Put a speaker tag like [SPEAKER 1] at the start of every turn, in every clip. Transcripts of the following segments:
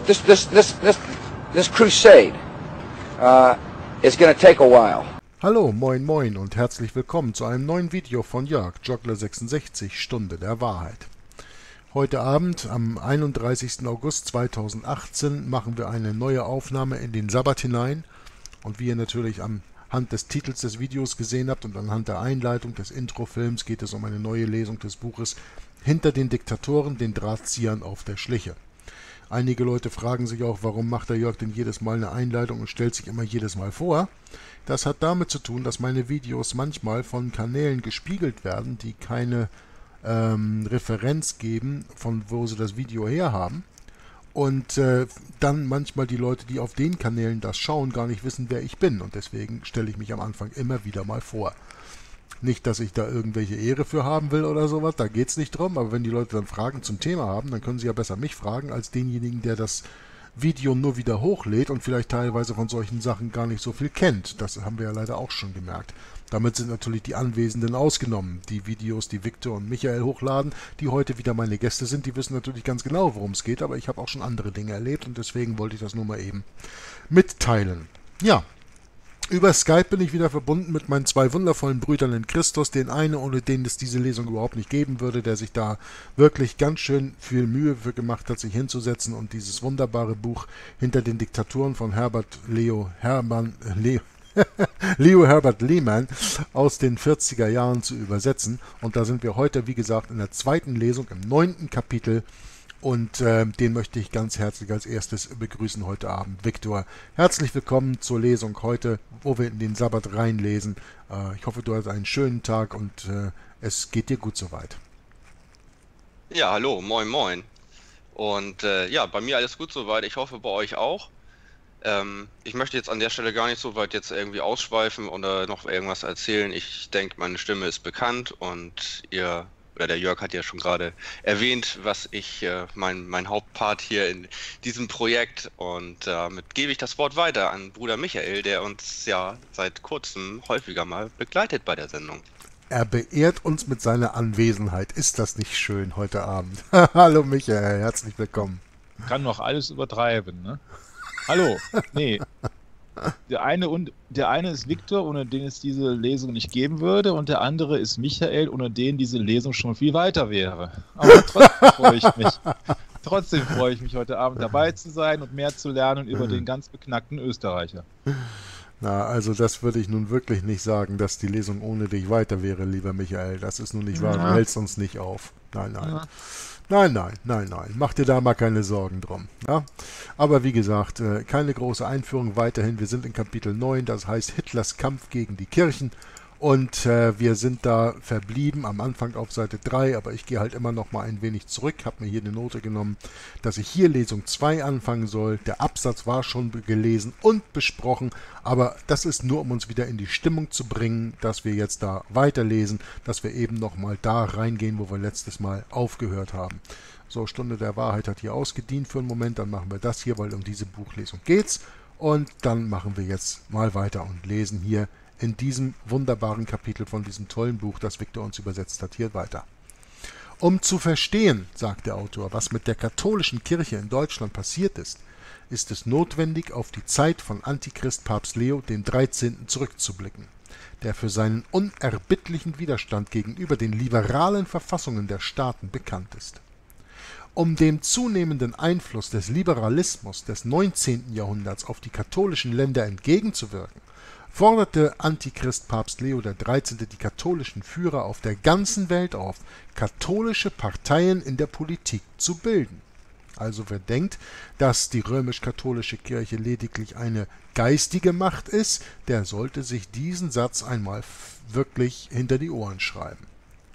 [SPEAKER 1] this crusade is going to take a while.
[SPEAKER 2] Hallo, moin moin und herzlich willkommen zu einem neuen Video von Jörg, Joggler66, Stunde der Wahrheit. Heute Abend, am 31. August 2018, machen wir eine neue Aufnahme in den Sabbat hinein. Und wie ihr natürlich anhand des Titels des Videos gesehen habt und anhand der Einleitung des Introfilms, geht es um eine neue Lesung des Buches Hinter den Diktatoren, den Drahtziehern auf der Schliche. Einige Leute fragen sich auch, warum macht der Jörg denn jedes Mal eine Einleitung und stellt sich immer jedes Mal vor. Das hat damit zu tun, dass meine Videos manchmal von Kanälen gespiegelt werden, die keine Referenz geben, von wo sie das Video herhaben. Und dann manchmal die Leute, die auf den Kanälen das schauen, gar nicht wissen, wer ich bin. Und deswegen stelle ich mich am Anfang immer wieder mal vor. Nicht, dass ich da irgendwelche Ehre für haben will oder sowas, da geht es nicht drum. Aber wenn die Leute dann Fragen zum Thema haben, dann können sie ja besser mich fragen, als denjenigen, der das Video nur wieder hochlädt und vielleicht teilweise von solchen Sachen gar nicht so viel kennt. Das haben wir ja leider auch schon gemerkt. Damit sind natürlich die Anwesenden ausgenommen. Die Videos, die Victor und Michael hochladen, die heute wieder meine Gäste sind, die wissen natürlich ganz genau, worum es geht, aber ich habe auch schon andere Dinge erlebt und deswegen wollte ich das nur mal eben mitteilen. Ja, über Skype bin ich wieder verbunden mit meinen zwei wundervollen Brüdern in Christus, den einen, ohne den es diese Lesung überhaupt nicht geben würde, der sich da wirklich ganz schön viel Mühe für gemacht hat, sich hinzusetzen und dieses wunderbare Buch Hinter den Diktatoren von Leo Herbert Lehman aus den 40er Jahren zu übersetzen. Und da sind wir heute, wie gesagt, in der zweiten Lesung im 9. Kapitel. Und den möchte ich ganz herzlich als erstes begrüßen heute Abend. Victor, herzlich willkommen zur Lesung heute, wo wir in den Sabbat reinlesen. Ich hoffe, du hast einen schönen Tag und es geht dir gut soweit.
[SPEAKER 3] Ja, hallo, moin moin. Und ja, bei mir alles gut soweit. Ich hoffe, bei euch auch. Ich möchte jetzt an der Stelle gar nicht so weit jetzt irgendwie ausschweifen oder noch irgendwas erzählen. Ich denke, meine Stimme ist bekannt und der Jörg hat ja schon gerade erwähnt, was mein Hauptpart hier in diesem Projekt, und damit gebe ich das Wort weiter an Bruder Michael, der uns ja seit kurzem häufiger mal begleitet bei der Sendung.
[SPEAKER 2] Er beehrt uns mit seiner Anwesenheit. Ist das nicht schön heute Abend? Hallo Michael, herzlich willkommen.
[SPEAKER 4] Kann noch alles übertreiben, ne? Hallo, nee. Der eine ist Victor, ohne den es diese Lesung nicht geben würde, und der andere ist Michael, ohne den diese Lesung schon viel weiter wäre. Aber trotzdem freue ich mich heute Abend dabei zu sein und mehr zu lernen über den ganz beknackten Österreicher.
[SPEAKER 2] Na, also das würde ich nun wirklich nicht sagen, dass die Lesung ohne dich weiter wäre, lieber Michael. Das ist nun nicht wahr, du hältst uns nicht auf. Nein, nein. Ja. Nein. Mach dir da mal keine Sorgen drum. Ja? Aber wie gesagt, keine große Einführung weiterhin. Wir sind in Kapitel 9, das heißt Hitlers Kampf gegen die Kirchen. Und wir sind da verblieben am Anfang auf Seite 3, aber ich gehe halt immer noch mal ein wenig zurück, habe mir hier eine Note genommen, dass ich hier Lesung 2 anfangen soll. Der Absatz war schon gelesen und besprochen, aber das ist nur, um uns wieder in die Stimmung zu bringen, dass wir jetzt da weiterlesen, dass wir eben noch mal da reingehen, wo wir letztes Mal aufgehört haben. So, Stunde der Wahrheit hat hier ausgedient für einen Moment, dann machen wir das hier, weil um diese Buchlesung geht's. Und dann machen wir jetzt mal weiter und lesen hier in diesem wunderbaren Kapitel von diesem tollen Buch, das Victor uns übersetzt hat, hier weiter. Um zu verstehen, sagt der Autor, was mit der katholischen Kirche in Deutschland passiert ist, ist es notwendig, auf die Zeit von Antichrist Papst Leo dem 13. zurückzublicken, der für seinen unerbittlichen Widerstand gegenüber den liberalen Verfassungen der Staaten bekannt ist. Um dem zunehmenden Einfluss des Liberalismus des 19. Jahrhunderts auf die katholischen Länder entgegenzuwirken, forderte Antichrist Papst Leo XIII. Die katholischen Führer auf der ganzen Welt auf, katholische Parteien in der Politik zu bilden. Also wer denkt, dass die römisch-katholische Kirche lediglich eine geistige Macht ist, der sollte sich diesen Satz einmal wirklich hinter die Ohren schreiben.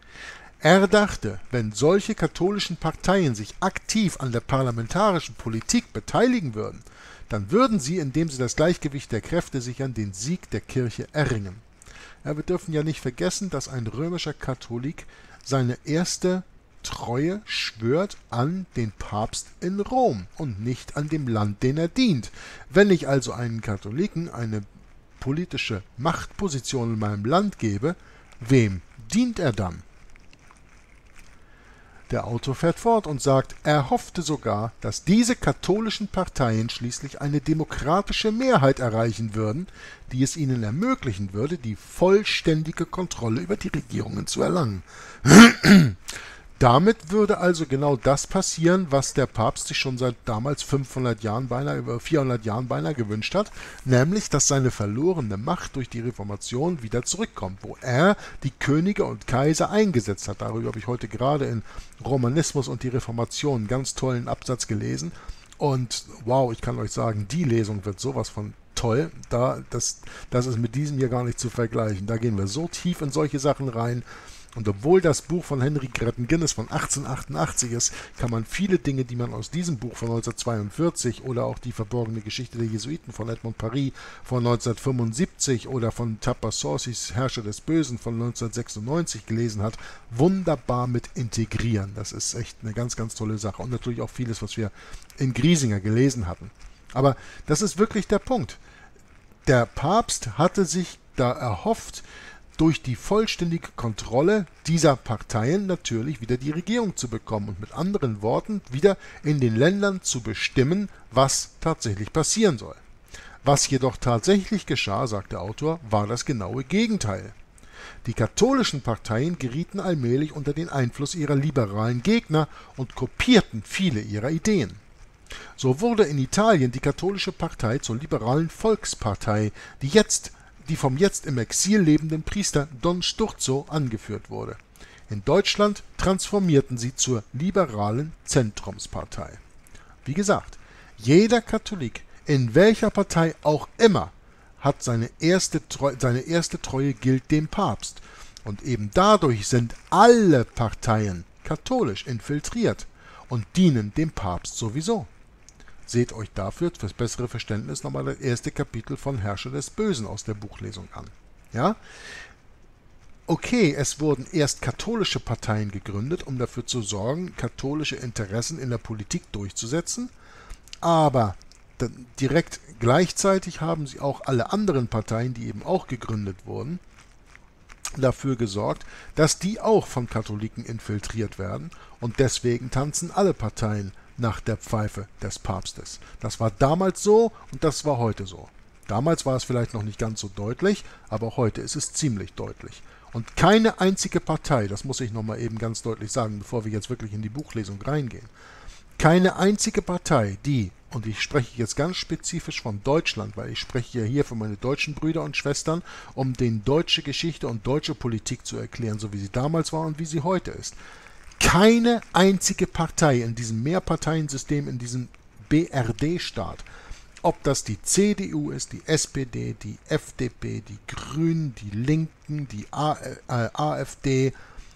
[SPEAKER 2] Er dachte, wenn solche katholischen Parteien sich aktiv an der parlamentarischen Politik beteiligen würden, dann würden sie, indem sie das Gleichgewicht der Kräfte sichern, den Sieg der Kirche erringen. Ja, wir dürfen ja nicht vergessen, dass ein römischer Katholik seine erste Treue schwört an den Papst in Rom und nicht an dem Land, den er dient. Wenn ich also einen Katholiken eine politische Machtposition in meinem Land gebe, wem dient er dann? Der Autor fährt fort und sagt, er hoffte sogar, dass diese katholischen Parteien schließlich eine demokratische Mehrheit erreichen würden, die es ihnen ermöglichen würde, die vollständige Kontrolle über die Regierungen zu erlangen. Damit würde also genau das passieren, was der Papst sich schon seit damals 400 Jahren beinahe gewünscht hat, nämlich, dass seine verlorene Macht durch die Reformation wieder zurückkommt, wo er die Könige und Kaiser eingesetzt hat. Darüber habe ich heute gerade in Romanismus und die Reformation einen ganz tollen Absatz gelesen. Und wow, ich kann euch sagen, die Lesung wird sowas von toll. Das ist mit diesem hier gar nicht zu vergleichen. Da gehen wir so tief in solche Sachen rein. Und obwohl das Buch von Henry Grattan Guinness von 1888 ist, kann man viele Dinge, die man aus diesem Buch von 1942 oder auch die verborgene Geschichte der Jesuiten von Edmond Paris von 1975 oder von Tapassorsis Herrscher des Bösen von 1996 gelesen hat, wunderbar mit integrieren. Das ist echt eine ganz, ganz tolle Sache. Und natürlich auch vieles, was wir in Griesinger gelesen hatten. Aber das ist wirklich der Punkt. Der Papst hatte sich da erhofft, durch die vollständige Kontrolle dieser Parteien natürlich wieder die Regierung zu bekommen und mit anderen Worten wieder in den Ländern zu bestimmen, was tatsächlich passieren soll. Was jedoch tatsächlich geschah, sagt der Autor, war das genaue Gegenteil. Die katholischen Parteien gerieten allmählich unter den Einfluss ihrer liberalen Gegner und kopierten viele ihrer Ideen. So wurde in Italien die katholische Partei zur liberalen Volkspartei, die vom jetzt im Exil lebenden Priester Don Sturzo angeführt wurde. In Deutschland transformierten sie zur liberalen Zentrumspartei. Wie gesagt, jeder Katholik, in welcher Partei auch immer, hat seine erste Treue gilt dem Papst. Und eben dadurch sind alle Parteien katholisch infiltriert und dienen dem Papst sowieso. Seht euch dafür fürs bessere Verständnis nochmal das erste Kapitel von Herrscher des Bösen aus der Buchlesung an. Ja? Okay, es wurden erst katholische Parteien gegründet, um dafür zu sorgen, katholische Interessen in der Politik durchzusetzen, aber direkt gleichzeitig haben sie auch alle anderen Parteien, die eben auch gegründet wurden, dafür gesorgt, dass die auch von Katholiken infiltriert werden, und deswegen tanzen alle Parteien nach der Pfeife des Papstes. Das war damals so und das war heute so. Damals war es vielleicht noch nicht ganz so deutlich, aber heute ist es ziemlich deutlich. Und keine einzige Partei, das muss ich nochmal eben ganz deutlich sagen, bevor wir jetzt wirklich in die Buchlesung reingehen, keine einzige Partei, die, und ich spreche jetzt ganz spezifisch von Deutschland, weil ich spreche ja hier für meine deutschen Brüder und Schwestern, um denen deutsche Geschichte und deutsche Politik zu erklären, so wie sie damals war und wie sie heute ist. Keine einzige Partei in diesem Mehrparteiensystem, in diesem BRD-Staat, ob das die CDU ist, die SPD, die FDP, die Grünen, die Linken, die AfD,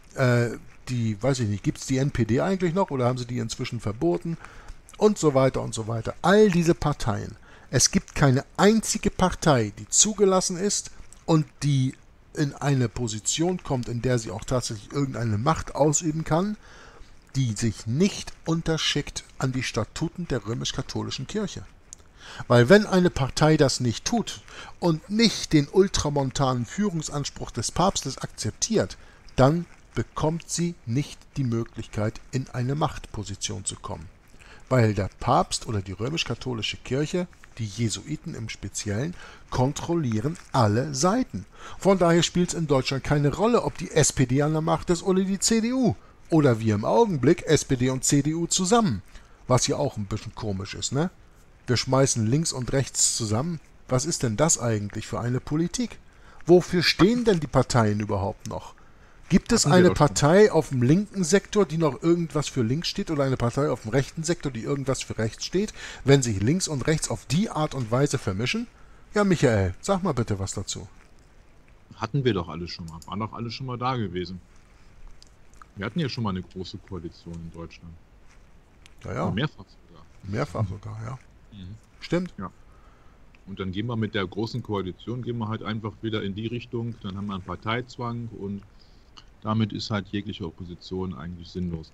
[SPEAKER 2] die, weiß ich nicht, gibt es die NPD eigentlich noch oder haben sie die inzwischen verboten? Und so weiter und so weiter. All diese Parteien. Es gibt keine einzige Partei, die zugelassen ist und die in eine Position kommt, in der sie auch tatsächlich irgendeine Macht ausüben kann, die sich nicht unterschickt an die Statuten der römisch-katholischen Kirche. Weil wenn eine Partei das nicht tut und nicht den ultramontanen Führungsanspruch des Papstes akzeptiert, dann bekommt sie nicht die Möglichkeit, in eine Machtposition zu kommen. Weil der Papst oder die römisch-katholische Kirche, die Jesuiten im Speziellen, kontrollieren alle Seiten. Von daher spielt es in Deutschland keine Rolle, ob die SPD an der Macht ist oder die CDU. Oder wie im Augenblick SPD und CDU zusammen. Was ja auch ein bisschen komisch ist, ne? Wir schmeißen links und rechts zusammen. Was ist denn das eigentlich für eine Politik? Wofür stehen denn die Parteien überhaupt noch? Gibt es eine Partei auf dem linken Sektor, die noch irgendwas für links steht, oder eine Partei auf dem rechten Sektor, die irgendwas für rechts steht, wenn sich links und rechts auf die Art und Weise vermischen? Ja, Michael, sag mal bitte was dazu.
[SPEAKER 4] Hatten wir doch alle schon mal. Waren doch alle schon mal da gewesen. Wir hatten ja schon mal eine große Koalition in Deutschland.
[SPEAKER 2] Ja, ja.
[SPEAKER 4] Mehrfach sogar.
[SPEAKER 2] Mehrfach sogar, ja.
[SPEAKER 4] Mhm.
[SPEAKER 2] Stimmt.
[SPEAKER 4] Ja. Und dann gehen wir mit der großen Koalition, gehen wir halt einfach wieder in die Richtung, dann haben wir einen Parteizwang und damit ist halt jegliche Opposition eigentlich sinnlos.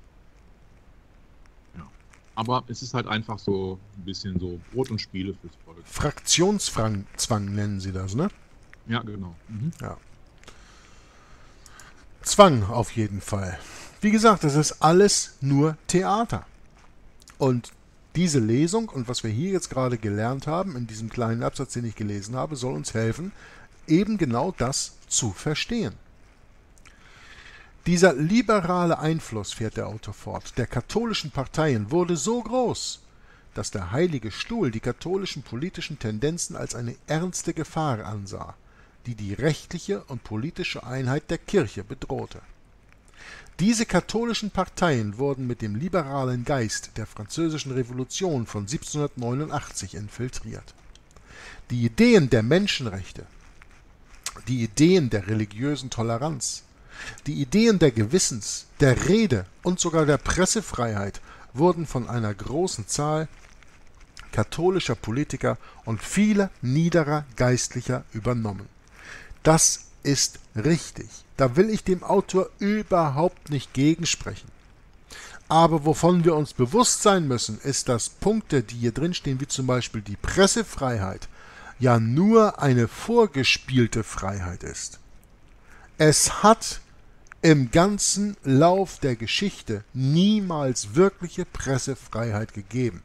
[SPEAKER 4] Ja. Aber es ist halt einfach so ein bisschen so Brot und Spiele fürs Volk.
[SPEAKER 2] Fraktionszwang nennen sie das, ne?
[SPEAKER 4] Ja, genau. Mhm.
[SPEAKER 2] Ja. Zwang auf jeden Fall. Wie gesagt, das ist alles nur Theater. Und diese Lesung und was wir hier jetzt gerade gelernt haben, in diesem kleinen Absatz, den ich gelesen habe, soll uns helfen, eben genau das zu verstehen. Dieser liberale Einfluss, fährt der Autor fort, der katholischen Parteien wurde so groß, dass der Heilige Stuhl die katholischen politischen Tendenzen als eine ernste Gefahr ansah, die die rechtliche und politische Einheit der Kirche bedrohte. Diese katholischen Parteien wurden mit dem liberalen Geist der Französischen Revolution von 1789 infiltriert. Die Ideen der Menschenrechte, die Ideen der religiösen Toleranz, die Ideen der Gewissens, der Rede und sogar der Pressefreiheit wurden von einer großen Zahl katholischer Politiker und vieler niederer Geistlicher übernommen. Das ist richtig. Da will ich dem Autor überhaupt nicht gegensprechen. Aber wovon wir uns bewusst sein müssen, ist, dass Punkte, die hier drin stehen, wie zum Beispiel die Pressefreiheit, ja nur eine vorgespielte Freiheit ist. Es hat im ganzen Lauf der Geschichte niemals wirkliche Pressefreiheit gegeben,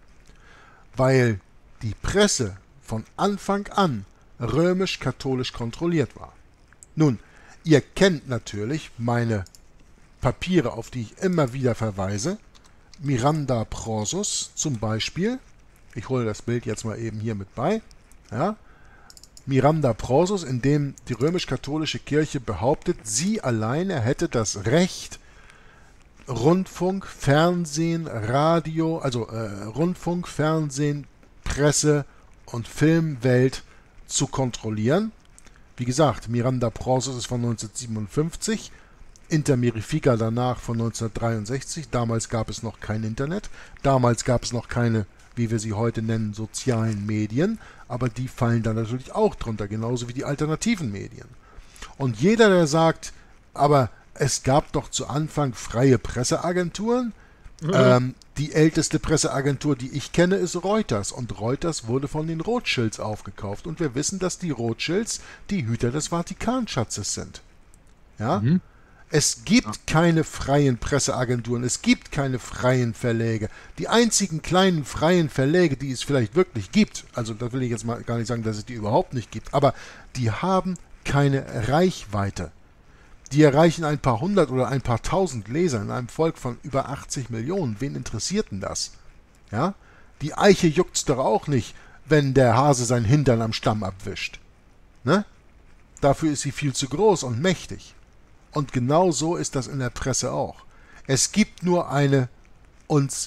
[SPEAKER 2] weil die Presse von Anfang an römisch-katholisch kontrolliert war. Nun, ihr kennt natürlich meine Papiere, auf die ich immer wieder verweise. Miranda Prorsus zum Beispiel. Ich hole das Bild jetzt mal eben hier mit bei. Ja. Miranda Prorsus, in dem die römisch-katholische Kirche behauptet, sie alleine hätte das Recht, Rundfunk, Fernsehen, Radio, also Rundfunk, Fernsehen, Presse und Filmwelt zu kontrollieren. Wie gesagt, Miranda Prorsus ist von 1957, Inter Mirifica danach von 1963. Damals gab es noch kein Internet, damals gab es noch keine, wie wir sie heute nennen, sozialen Medien, aber die fallen da natürlich auch drunter, genauso wie die alternativen Medien. Und jeder, der sagt, aber es gab doch zu Anfang freie Presseagenturen, die älteste Presseagentur, die ich kenne, ist Reuters. Und Reuters wurde von den Rothschilds aufgekauft. Und wir wissen, dass die Rothschilds die Hüter des Vatikanschatzes sind. Ja? Es gibt keine freien Presseagenturen, es gibt keine freien Verläge. Die einzigen kleinen freien Verläge, die es vielleicht wirklich gibt, also da will ich jetzt mal gar nicht sagen, dass es die überhaupt nicht gibt, aber die haben keine Reichweite. Die erreichen ein paar hundert oder ein paar tausend Leser in einem Volk von über 80 Millionen. Wen interessiert denn das? Ja? Die Eiche juckt's doch auch nicht, wenn der Hase sein Hintern am Stamm abwischt. Ne? Dafür ist sie viel zu groß und mächtig. Und genau so ist das in der Presse auch. Es gibt nur eine uns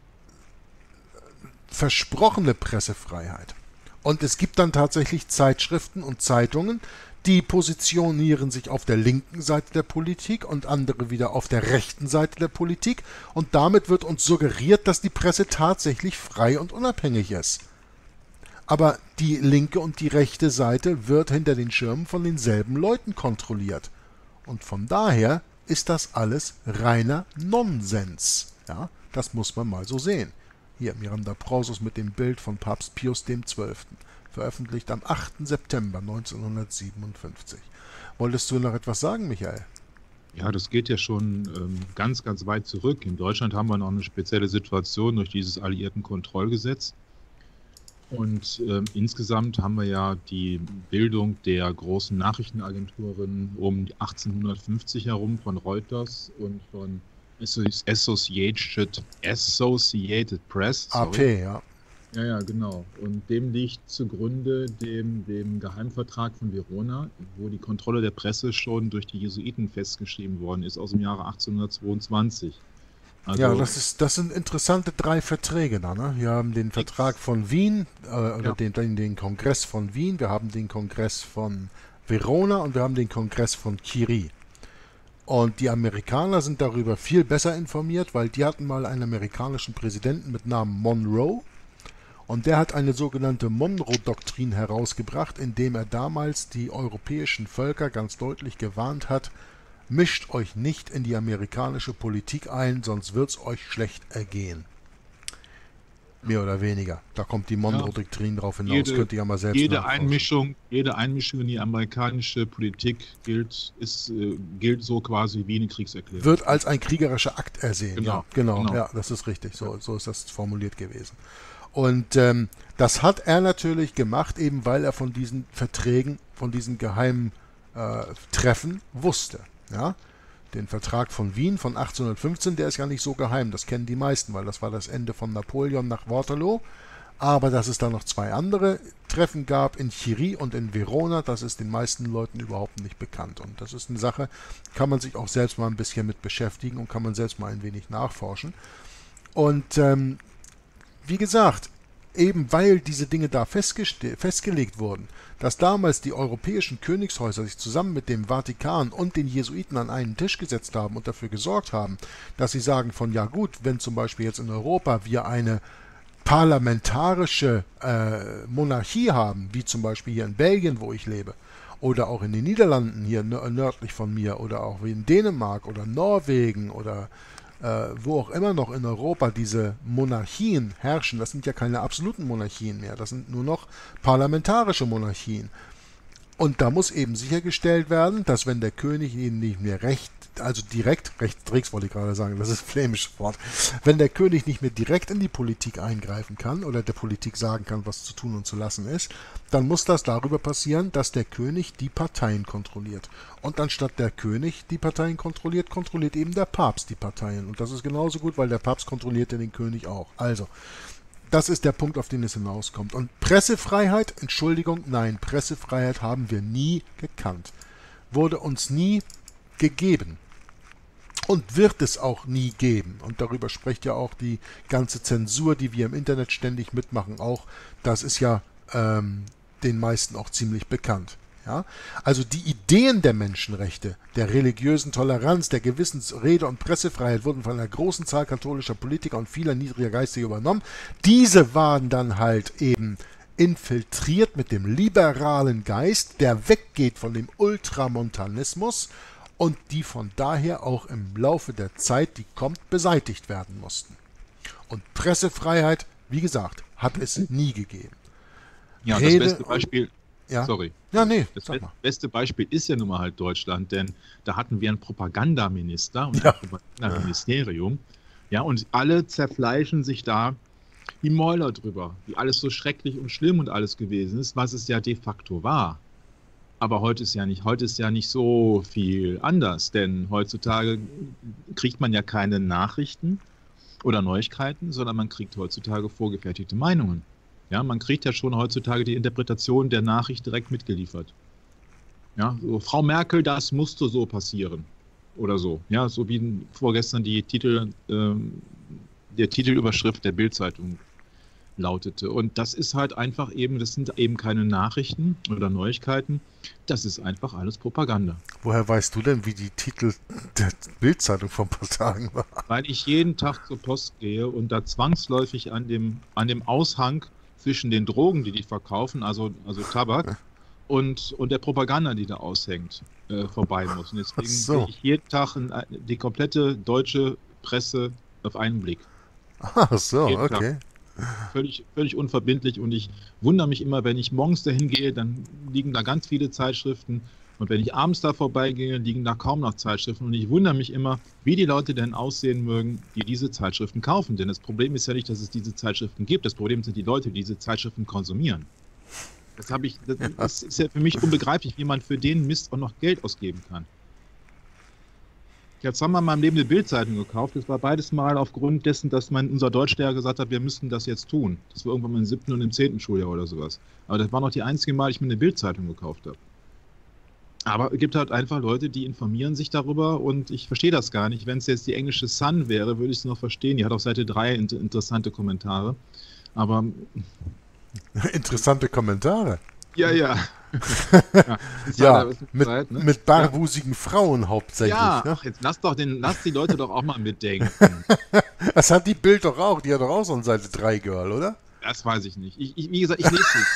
[SPEAKER 2] versprochene Pressefreiheit. Und es gibt dann tatsächlich Zeitschriften und Zeitungen, die positionieren sich auf der linken Seite der Politik und andere wieder auf der rechten Seite der Politik. Und damit wird uns suggeriert, dass die Presse tatsächlich frei und unabhängig ist. Aber die linke und die rechte Seite wird hinter den Schirmen von denselben Leuten kontrolliert. Und von daher ist das alles reiner Nonsens. Ja, das muss man mal so sehen. Hier Miranda Prorsus mit dem Bild von Papst Pius XII., veröffentlicht am 8. September 1957. Wolltest du noch etwas sagen, Michael?
[SPEAKER 4] Ja, das geht ja schon ganz, ganz weit zurück. In Deutschland haben wir noch eine spezielle Situation durch dieses Alliiertenkontrollgesetz. Und insgesamt haben wir ja die Bildung der großen Nachrichtenagenturen um 1850 herum von Reuters und von Associated Press.
[SPEAKER 2] AP, ja.
[SPEAKER 4] Ja, genau. Und dem liegt zugrunde dem Geheimvertrag von Verona, wo die Kontrolle der Presse schon durch die Jesuiten festgeschrieben worden ist, aus dem Jahre 1822. Also,
[SPEAKER 2] ja, das sind interessante 3 Verträge da. Ne? Wir haben den Vertrag von Wien, den Kongress von Wien, wir haben den Kongress von Verona und wir haben den Kongress von Curie. Und die Amerikaner sind darüber viel besser informiert, weil die hatten mal einen amerikanischen Präsidenten mit Namen Monroe. Und der hat eine sogenannte Monroe-Doktrin herausgebracht, indem er damals die europäischen Völker ganz deutlich gewarnt hat, mischt euch nicht in die amerikanische Politik ein, sonst wird's euch schlecht ergehen. Mehr oder weniger. Da kommt die Monroe-Doktrin drauf hinaus. Könnt ihr ja mal selbst
[SPEAKER 4] jede
[SPEAKER 2] nachforschen.
[SPEAKER 4] Einmischung in die amerikanische Politik gilt so quasi wie eine Kriegserklärung.
[SPEAKER 2] Wird als ein kriegerischer Akt ersehen.
[SPEAKER 4] Genau.
[SPEAKER 2] Ja, das ist richtig. So ist das formuliert gewesen. Und das hat er natürlich gemacht, eben weil er von diesen Verträgen, von diesen geheimen Treffen wusste. Ja? Den Vertrag von Wien von 1815, der ist ja nicht so geheim, das kennen die meisten, weil das war das Ende von Napoleon nach Waterloo. Aber dass es da noch 2 andere Treffen gab, in Chieri und in Verona, das ist den meisten Leuten überhaupt nicht bekannt. Und das ist eine Sache, kann man sich auch selbst mal ein bisschen mit beschäftigen und kann man selbst mal ein wenig nachforschen. Und wie gesagt, eben weil diese Dinge da festgelegt wurden, dass damals die europäischen Königshäuser sich zusammen mit dem Vatikan und den Jesuiten an einen Tisch gesetzt haben und dafür gesorgt haben, dass sie sagen von, ja gut, wenn zum Beispiel jetzt in Europa wir eine parlamentarische Monarchie haben, wie zum Beispiel hier in Belgien, wo ich lebe, oder auch in den Niederlanden hier nördlich von mir, oder auch wie in Dänemark oder Norwegen oder wo auch immer noch in Europa diese Monarchien herrschen, das sind ja keine absoluten Monarchien mehr, das sind nur noch parlamentarische Monarchien. Und da muss eben sichergestellt werden, dass wenn der König ihnen nicht mehr rechtstriks wollte ich gerade sagen, das ist flämisches Wort, wenn der König nicht mehr direkt in die Politik eingreifen kann oder der Politik sagen kann, was zu tun und zu lassen ist, dann muss das darüber passieren, dass der König die Parteien kontrolliert. Und anstatt der König die Parteien kontrolliert, kontrolliert eben der Papst die Parteien. Und das ist genauso gut, weil der Papst kontrolliert ja den König auch. Also, das ist der Punkt, auf den es hinauskommt. Und Pressefreiheit, Entschuldigung, nein, Pressefreiheit haben wir nie gekannt. Wurde uns nie gegeben. Und wird es auch nie geben. Und darüber spricht ja auch die ganze Zensur, die wir im Internet ständig mitmachen, auch. Das ist ja den meisten auch ziemlich bekannt. Ja? Also die Ideen der Menschenrechte, der religiösen Toleranz, der Gewissensrede und Pressefreiheit wurden von einer großen Zahl katholischer Politiker und vieler niedriger Geistiger übernommen. Diese waren dann halt eben infiltriert mit dem liberalen Geist, der weggeht von dem Ultramontanismus und die von daher auch im Laufe der Zeit, die kommt, beseitigt werden mussten. Und Pressefreiheit, wie gesagt, hat es nie gegeben.
[SPEAKER 4] Ja, das beste Beispiel...
[SPEAKER 2] Ja.
[SPEAKER 4] Sorry.
[SPEAKER 2] Ja, nee,
[SPEAKER 4] das beste Beispiel ist ja nun mal halt Deutschland, denn da hatten wir einen Propagandaminister und ein Propagandaministerium. Ja, und alle zerfleischen sich da die Mäuler drüber, wie alles so schrecklich und schlimm und alles gewesen ist, was es ja de facto war. Aber heute ist ja nicht so viel anders, denn heutzutage kriegt man ja keine Nachrichten oder Neuigkeiten, sondern man kriegt heutzutage vorgefertigte Meinungen. Ja, man kriegt ja schon heutzutage die Interpretation der Nachricht direkt mitgeliefert. Ja, so, Frau Merkel, das musste so passieren. Oder so. Ja, so wie vorgestern der Titelüberschrift der Bild-Zeitung lautete. Und das ist halt einfach eben, das sind eben keine Nachrichten oder Neuigkeiten. Das ist einfach alles Propaganda.
[SPEAKER 2] Woher weißt du denn, wie die Titel der Bild-Zeitung vor ein paar Tagen waren?
[SPEAKER 4] Weil ich jeden Tag zur Post gehe und da zwangsläufig an dem Aushang zwischen den Drogen, die verkaufen, also Tabak, und der Propaganda, die da aushängt, vorbei muss. Und deswegen sehe ich jeden Tag die komplette deutsche Presse auf einen Blick.
[SPEAKER 2] Ach so,
[SPEAKER 4] jeden
[SPEAKER 2] okay.
[SPEAKER 4] Tag. Völlig unverbindlich und ich wundere mich immer, wenn ich morgens dahin gehe, dann liegen da ganz viele Zeitschriften und wenn ich abends da vorbeigehe, liegen da kaum noch Zeitschriften und ich wundere mich immer, wie die Leute denn aussehen mögen, die diese Zeitschriften kaufen. Denn das Problem ist ja nicht, dass es diese Zeitschriften gibt, das Problem sind die Leute, die diese Zeitschriften konsumieren. Das ist ja für mich unbegreiflich, wie man für den Mist auch noch Geld ausgeben kann. Jetzt haben wir in meinem Leben eine Bild-Zeitung gekauft. Das war beides Mal aufgrund dessen, dass unser Deutschlehrer gesagt hat, wir müssten das jetzt tun. Das war irgendwann mal im 7. und im 10. Schuljahr oder sowas. Aber das war noch die einzige Mal, ich mir eine Bild-Zeitung gekauft habe. Aber es gibt halt einfach Leute, die informieren sich darüber und ich verstehe das gar nicht. Wenn es jetzt die englische Sun wäre, würde ich es noch verstehen. Die hat auf Seite 3 interessante Kommentare. Aber...
[SPEAKER 2] Interessante Kommentare?
[SPEAKER 4] Ja.
[SPEAKER 2] Ja, mit barbusigen Frauen hauptsächlich.
[SPEAKER 4] Ja,
[SPEAKER 2] ne?
[SPEAKER 4] ach, jetzt lass die Leute doch auch mal mitdenken.
[SPEAKER 2] Das hat die Bild doch auch. Die hat doch auch so ein Seite 3 Girl, oder?
[SPEAKER 4] Das weiß ich nicht. Wie gesagt, ich lese nicht.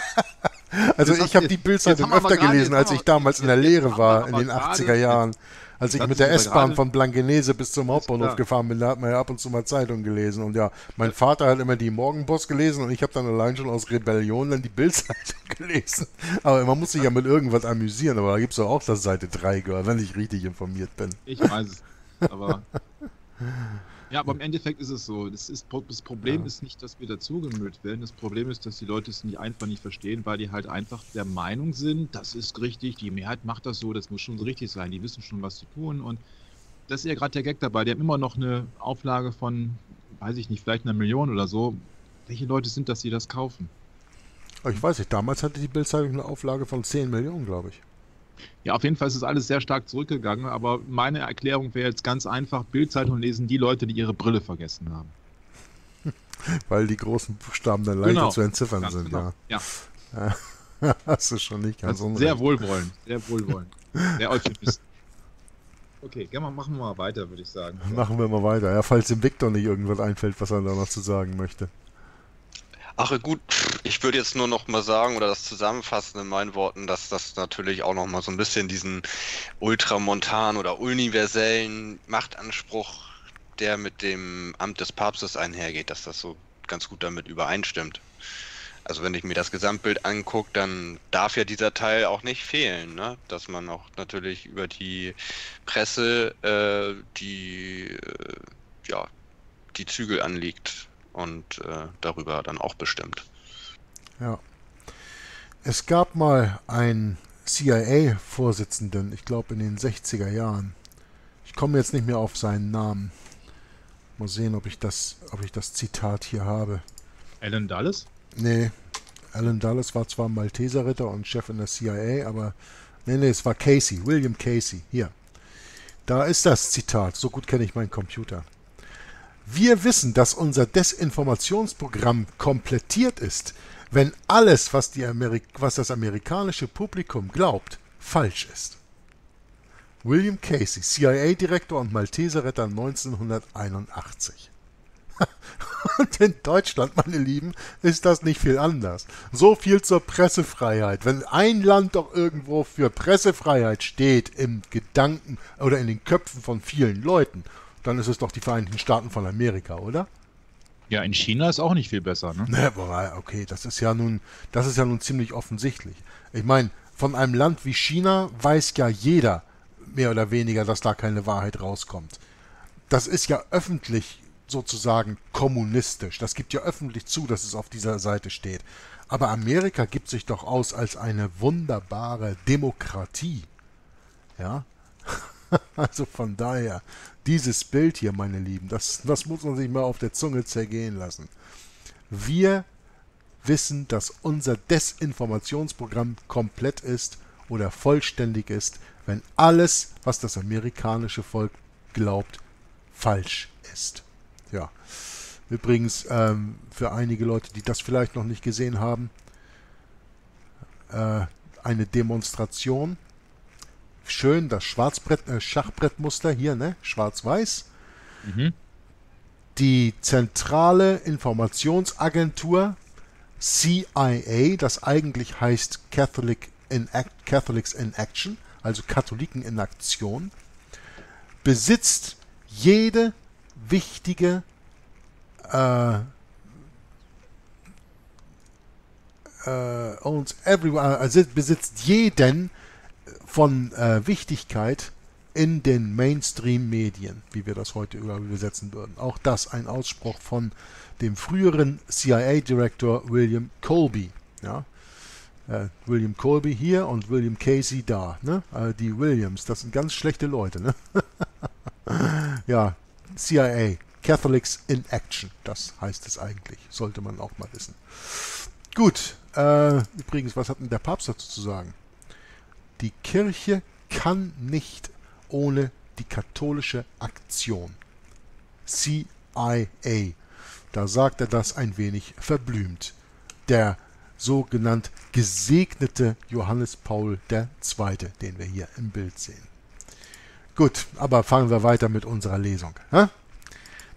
[SPEAKER 2] Also ich habe die Bildzeitung öfter gelesen, als ich damals in der Lehre war, in den 80er Jahren. Als ich
[SPEAKER 4] Das
[SPEAKER 2] mit
[SPEAKER 4] ist
[SPEAKER 2] der
[SPEAKER 4] aber
[SPEAKER 2] S-Bahn
[SPEAKER 4] gerade-
[SPEAKER 2] von Blankenese bis zum Hauptbahnhof
[SPEAKER 4] klar.
[SPEAKER 2] gefahren bin, da hat man ja ab und zu mal Zeitung gelesen. Und ja, mein Vater hat immer die Morgenpost gelesen und ich habe dann allein schon aus Rebellion dann die Bildzeitung gelesen. Aber man muss sich ja mit irgendwas amüsieren, aber da gibt es doch auch das Seite 3 gehört, wenn ich richtig informiert bin.
[SPEAKER 4] Ich weiß es. Aber. Ja, aber im Endeffekt ist es so. Das Problem ist nicht, dass wir dazugemüllt werden. Das Problem ist, dass die Leute es einfach nicht verstehen, weil die halt einfach der Meinung sind, das ist richtig, die Mehrheit macht das so, das muss schon so richtig sein. Die wissen schon, was sie tun. Und das ist ja gerade der Gag dabei. Die haben immer noch eine Auflage von, weiß ich nicht, vielleicht 1 Million oder so. Welche Leute sind das, die das kaufen?
[SPEAKER 2] Ich weiß nicht, damals hatte die Bildzeitung eine Auflage von 10 Millionen, glaube ich.
[SPEAKER 4] Ja, auf jeden Fall ist es alles sehr stark zurückgegangen, aber meine Erklärung wäre jetzt ganz einfach, Bildzeitung lesen die Leute, die ihre Brille vergessen haben.
[SPEAKER 2] Weil die großen Buchstaben dann leichter
[SPEAKER 4] Genau.
[SPEAKER 2] zu entziffern
[SPEAKER 4] Ganz
[SPEAKER 2] sind,
[SPEAKER 4] genau. Ja,
[SPEAKER 2] ja. Hast du schon nicht ganz unrecht.
[SPEAKER 4] sehr wohlwollend, sehr wohlwollend. Sehr euphemistisch. Okay, machen wir mal weiter, würde ich sagen.
[SPEAKER 2] Machen wir mal weiter. Ja, falls dem Victor nicht irgendwas einfällt, was er da noch zu sagen möchte.
[SPEAKER 3] Ach gut, ich würde jetzt nur noch mal sagen oder das zusammenfassen in meinen Worten, dass das natürlich auch noch mal so ein bisschen diesen ultramontanen oder universellen Machtanspruch, der mit dem Amt des Papstes einhergeht, dass das so ganz gut damit übereinstimmt. Also wenn ich mir das Gesamtbild angucke, dann darf ja dieser Teil auch nicht fehlen, ne? Dass man auch natürlich über die Presse die Zügel anlegt und darüber dann auch bestimmt.
[SPEAKER 2] Ja. Es gab mal einen CIA-Vorsitzenden, ich glaube in den 60er Jahren. Ich komme jetzt nicht mehr auf seinen Namen. Mal sehen, ob ich das Zitat hier habe.
[SPEAKER 4] Alan Dulles?
[SPEAKER 2] Nee, Alan Dulles war zwar Malteserritter und Chef in der CIA, aber nee, es war Casey, William Casey. Hier. Da ist das Zitat. So gut kenne ich meinen Computer. Wir wissen, dass unser Desinformationsprogramm komplettiert ist, wenn alles, was das amerikanische Publikum glaubt, falsch ist. William Casey, CIA-Direktor und Malteserritter 1981. Und in Deutschland, meine Lieben, ist das nicht viel anders. So viel zur Pressefreiheit. Wenn ein Land doch irgendwo für Pressefreiheit steht, im Gedanken oder in den Köpfen von vielen Leuten, dann ist es doch die Vereinigten Staaten von Amerika, oder?
[SPEAKER 4] Ja, in China ist auch nicht viel besser, ne?
[SPEAKER 2] Ne, okay, das ist ja nun ziemlich offensichtlich. Ich meine, von einem Land wie China weiß ja jeder, mehr oder weniger, dass da keine Wahrheit rauskommt. Das ist ja öffentlich sozusagen kommunistisch. Das gibt ja öffentlich zu, dass es auf dieser Seite steht. Aber Amerika gibt sich doch aus als eine wunderbare Demokratie. Ja? Also von daher, dieses Bild hier, meine Lieben, das muss man sich mal auf der Zunge zergehen lassen. Wir wissen, dass unser Desinformationsprogramm komplett ist oder vollständig ist, wenn alles, was das amerikanische Volk glaubt, falsch ist. Ja. Übrigens, für einige Leute, die das vielleicht noch nicht gesehen haben, eine Demonstration. Schön, das Schachbrettmuster hier, ne? Schwarz-Weiß.
[SPEAKER 4] Mhm.
[SPEAKER 2] Die zentrale Informationsagentur CIA, das eigentlich heißt Catholics in Action, also Katholiken in Aktion, besitzt jede wichtige besitzt jeden von Wichtigkeit in den Mainstream-Medien, wie wir das heute übersetzen würden. Auch das ein Ausspruch von dem früheren CIA-Direktor William Colby. Ja? William Colby hier und William Casey da. Ne? Die Williams, das sind ganz schlechte Leute. Ne? Ja, CIA, Catholics in Action, das heißt es eigentlich. Sollte man auch mal wissen. Gut, übrigens, was hat denn der Papst dazu zu sagen? Die Kirche kann nicht ohne die katholische Aktion. CIA. Da sagt er das ein wenig verblümt. Der sogenannt gesegnete Johannes Paul II., den wir hier im Bild sehen. Gut, aber fangen wir weiter mit unserer Lesung.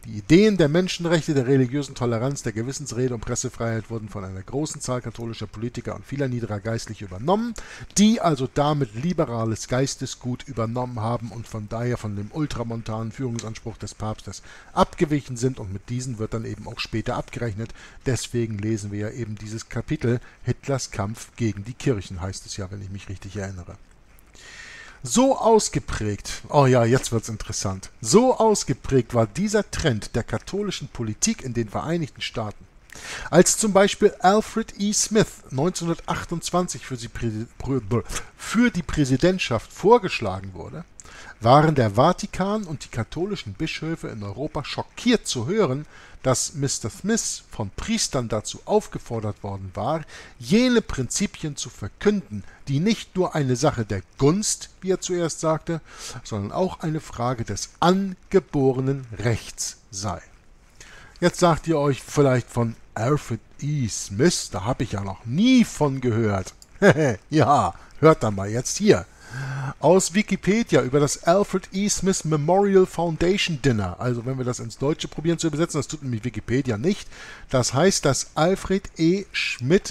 [SPEAKER 2] Die Ideen der Menschenrechte, der religiösen Toleranz, der Gewissensrede und Pressefreiheit wurden von einer großen Zahl katholischer Politiker und vieler niederer Geistlicher übernommen, die also damit liberales Geistesgut übernommen haben und von daher von dem ultramontanen Führungsanspruch des Papstes abgewichen sind, und mit diesen wird dann eben auch später abgerechnet. Deswegen lesen wir ja eben dieses Kapitel Hitlers Kampf gegen die Kirchen, heißt es ja, wenn ich mich richtig erinnere. So ausgeprägt, oh ja, jetzt wird's interessant, so ausgeprägt war dieser Trend der katholischen Politik in den Vereinigten Staaten, als zum Beispiel Alfred E. Smith 1928 für die Präsidentschaft vorgeschlagen wurde, waren der Vatikan und die katholischen Bischöfe in Europa schockiert zu hören, dass Mr. Smith von Priestern dazu aufgefordert worden war, jene Prinzipien zu verkünden, die nicht nur eine Sache der Gunst, wie er zuerst sagte, sondern auch eine Frage des angeborenen Rechts sei. Jetzt sagt ihr euch vielleicht von Alfred E. Smith, da habe ich ja noch nie von gehört. Ja, hört dann mal jetzt hier. Aus Wikipedia über das Alfred E. Smith Memorial Foundation Dinner. Also wenn wir das ins Deutsche probieren zu übersetzen, das tut nämlich Wikipedia nicht. Das heißt das Alfred E. Schmidt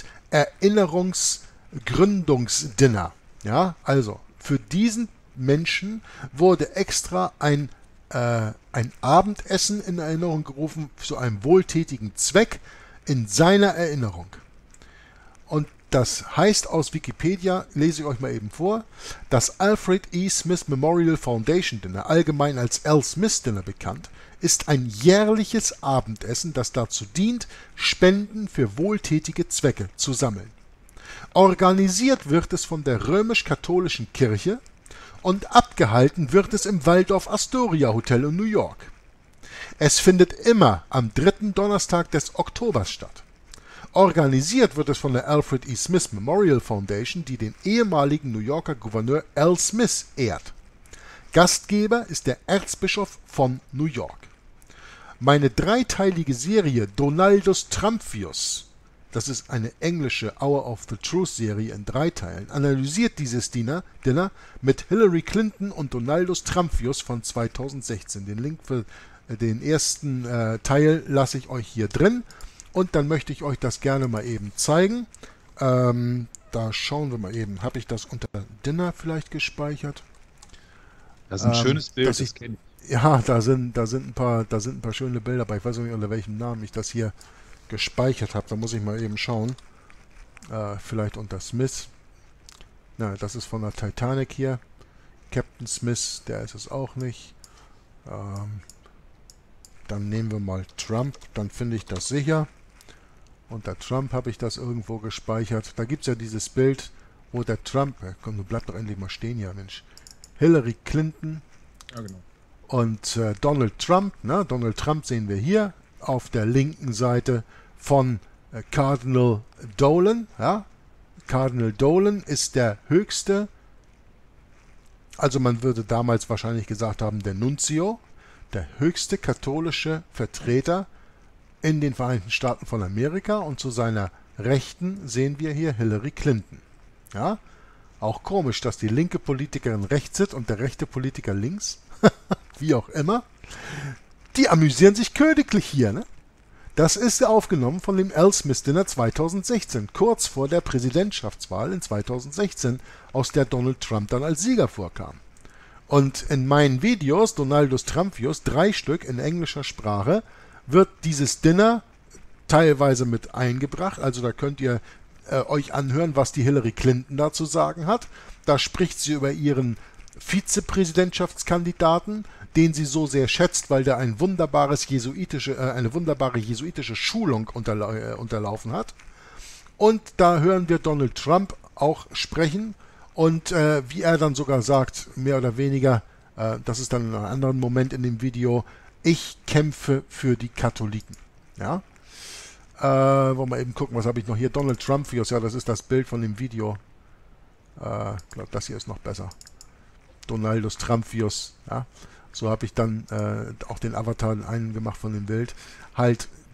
[SPEAKER 2] Erinnerungsgründungsdinner. Ja, also für diesen Menschen wurde extra ein Abendessen in Erinnerung gerufen zu einem wohltätigen Zweck in seiner Erinnerung. Und das heißt aus Wikipedia, lese ich euch mal eben vor, das Alfred E. Smith Memorial Foundation Dinner, allgemein als Al Smith Dinner bekannt, ist ein jährliches Abendessen, das dazu dient, Spenden für wohltätige Zwecke zu sammeln. Organisiert wird es von der römisch-katholischen Kirche und abgehalten wird es im Waldorf Astoria Hotel in New York. Es findet immer am 3. Donnerstag des Oktobers statt. Organisiert wird es von der Alfred E. Smith Memorial Foundation, die den ehemaligen New Yorker Gouverneur Al Smith ehrt. Gastgeber ist der Erzbischof von New York. Meine dreiteilige Serie Donaldus Trumpvius, das ist eine englische Hour of the Truth Serie in 3 Teilen, analysiert dieses Dinner mit Hillary Clinton und Donaldus Trumpvius von 2016. Den Link für den ersten Teil lasse ich euch hier drin. Und dann möchte ich euch das gerne mal eben zeigen. Da schauen wir mal eben. Habe ich das unter Dinner vielleicht gespeichert?
[SPEAKER 4] Das ist ein schönes Bild.
[SPEAKER 2] Das kenne ich. Ja, da sind ein paar schöne Bilder dabei. Ich weiß nicht, unter welchem Namen ich das hier gespeichert habe. Da muss ich mal eben schauen. Vielleicht unter Smith. Na, das ist von der Titanic hier. Captain Smith, der ist es auch nicht. Dann nehmen wir mal Trump. Dann finde ich das sicher. Unter Trump habe ich das irgendwo gespeichert. Da gibt es ja dieses Bild, wo der Trump, komm, du bleib doch endlich mal stehen hier, Mensch. Hillary Clinton
[SPEAKER 4] Ja, genau.
[SPEAKER 2] und Donald Trump. Ne? Donald Trump sehen wir hier auf der linken Seite von Cardinal Dolan. Ja? Cardinal Dolan ist der höchste, also man würde damals wahrscheinlich gesagt haben, der Nunzio, der höchste katholische Vertreter in den Vereinigten Staaten von Amerika, und zu seiner Rechten sehen wir hier Hillary Clinton. Ja? Auch komisch, dass die linke Politikerin rechts sitzt und der rechte Politiker links. Wie auch immer. Die amüsieren sich königlich hier, ne? Das ist aufgenommen von dem Al Smith Dinner 2016, kurz vor der Präsidentschaftswahl in 2016, aus der Donald Trump dann als Sieger vorkam. Und in meinen Videos, Donaldus Trumpvius, 3 Stück in englischer Sprache, wird dieses Dinner teilweise mit eingebracht. Also da könnt ihr euch anhören, was die Hillary Clinton da zu sagen hat. Da spricht sie über ihren Vizepräsidentschaftskandidaten, den sie so sehr schätzt, weil der eine wunderbare jesuitische Schulung unterlaufen hat. Und da hören wir Donald Trump auch sprechen. Und wie er dann sogar sagt, mehr oder weniger, das ist dann in einem anderen Moment in dem Video, ich kämpfe für die Katholiken. Ja? Wollen wir eben gucken, was habe ich noch hier? Donald Trumpvius, ja, das ist das Bild von dem Video. Ich glaube, das hier ist noch besser. Donaldus Trumpvius, ja. So habe ich dann auch den Avatar einen gemacht von dem Bild. Halt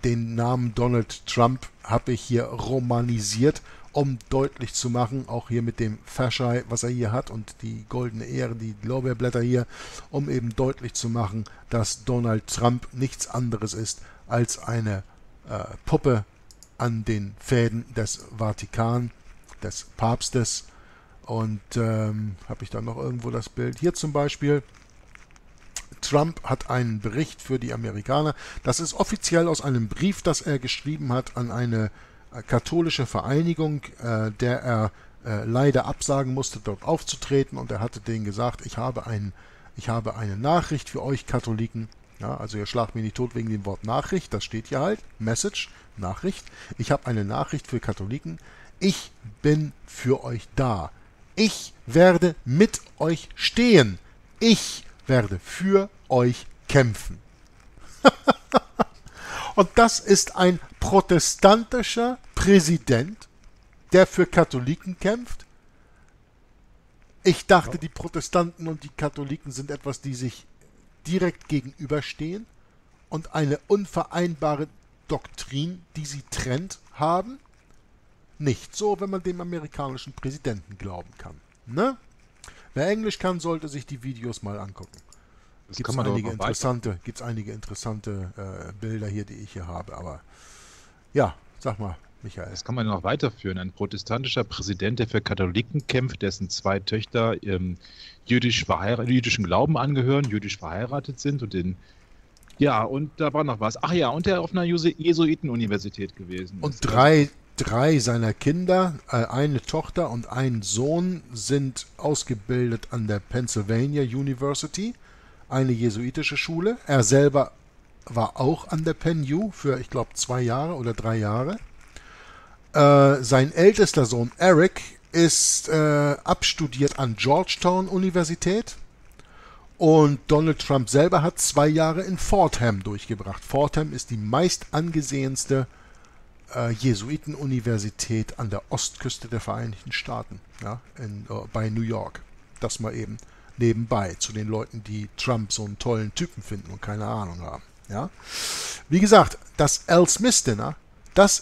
[SPEAKER 2] den Namen Donald Trump habe ich hier romanisiert, um deutlich zu machen, auch hier mit dem Faschai, was er hier hat und die goldene Ehre, die Lorbeerblätter hier, um eben deutlich zu machen, dass Donald Trump nichts anderes ist als eine Puppe an den Fäden des Vatikan, des Papstes. Und habe ich da noch irgendwo das Bild? Hier zum Beispiel. Trump hat einen Bericht für die Amerikaner. Das ist offiziell aus einem Brief, das er geschrieben hat an eine katholische Vereinigung, der er leider absagen musste, dort aufzutreten. Und er hatte denen gesagt, ich habe eine Nachricht für euch Katholiken. Ja, also ihr schlagt mich nicht tot wegen dem Wort Nachricht, das steht hier halt. Message, Nachricht. Ich habe eine Nachricht für Katholiken. Ich bin für euch da. Ich werde mit euch stehen. Ich werde für euch kämpfen. Und das ist ein protestantischer Präsident, der für Katholiken kämpft. Ich dachte, die Protestanten und die Katholiken sind etwas, die sich direkt gegenüberstehen und eine unvereinbare Doktrin, die sie trennt, haben. Nicht so, wenn man dem amerikanischen Präsidenten glauben kann. Ne? Wer Englisch kann, sollte sich die Videos mal angucken. Gibt es einige interessante Bilder hier, die ich hier habe. Aber ja, sag mal, Michael.
[SPEAKER 4] Das kann man noch weiterführen. Ein protestantischer Präsident, der für Katholiken kämpft, dessen 2 Töchter jüdischen Glauben angehören, jüdisch verheiratet sind und und da war noch was. Ach ja, und der auf einer Jesuitenuniversität gewesen ist.
[SPEAKER 2] Und drei seiner Kinder, eine Tochter und ein Sohn, sind ausgebildet an der Pennsylvania University, eine jesuitische Schule. Er selber war auch an der Penn U für, ich glaube, 2 Jahre oder 3 Jahre. Sein ältester Sohn Eric ist abstudiert an Georgetown Universität. Und Donald Trump selber hat 2 Jahre in Fordham durchgebracht. Fordham ist die meist angesehenste Jesuitenuniversität an der Ostküste der Vereinigten Staaten, ja, bei New York. Das mal eben nebenbei zu den Leuten, die Trump so einen tollen Typen finden und keine Ahnung haben. Ja. Wie gesagt, das Al Smith Dinner, das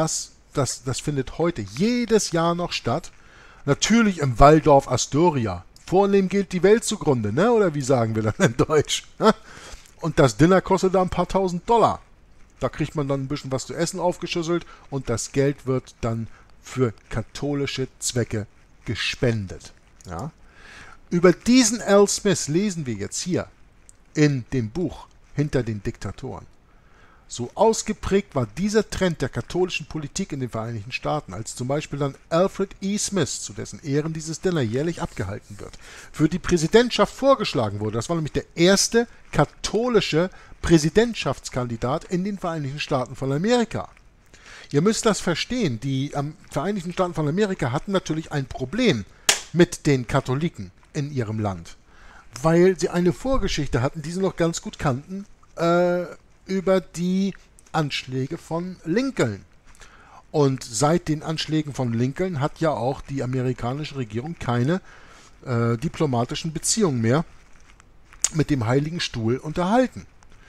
[SPEAKER 2] findet heute jedes Jahr noch statt. Natürlich im Waldorf Astoria. Vornehm geht die Welt zugrunde, ne? Oder wie sagen wir das in Deutsch? Ne? Und das Dinner kostet da ein paar $1000. Da kriegt man dann ein bisschen was zu essen aufgeschüsselt und das Geld wird dann für katholische Zwecke gespendet. Ja? Über diesen Al Smith lesen wir jetzt hier in dem Buch Hinter den Diktatoren. So ausgeprägt war dieser Trend der katholischen Politik in den Vereinigten Staaten, als zum Beispiel dann Alfred E. Smith, zu dessen Ehren dieses Dinner jährlich abgehalten wird, für die Präsidentschaft vorgeschlagen wurde. Das war nämlich der erste katholische Präsidentschaftskandidat in den Vereinigten Staaten von Amerika. Ihr müsst das verstehen, die Vereinigten Staaten von Amerika hatten natürlich ein Problem mit den Katholiken in ihrem Land, weil sie eine Vorgeschichte hatten, die sie noch ganz gut kannten, über die Anschläge von Lincoln. Und seit den Anschlägen von Lincoln hat ja auch die amerikanische Regierung keine diplomatischen Beziehungen mehr mit dem Heiligen Stuhl unterhalten.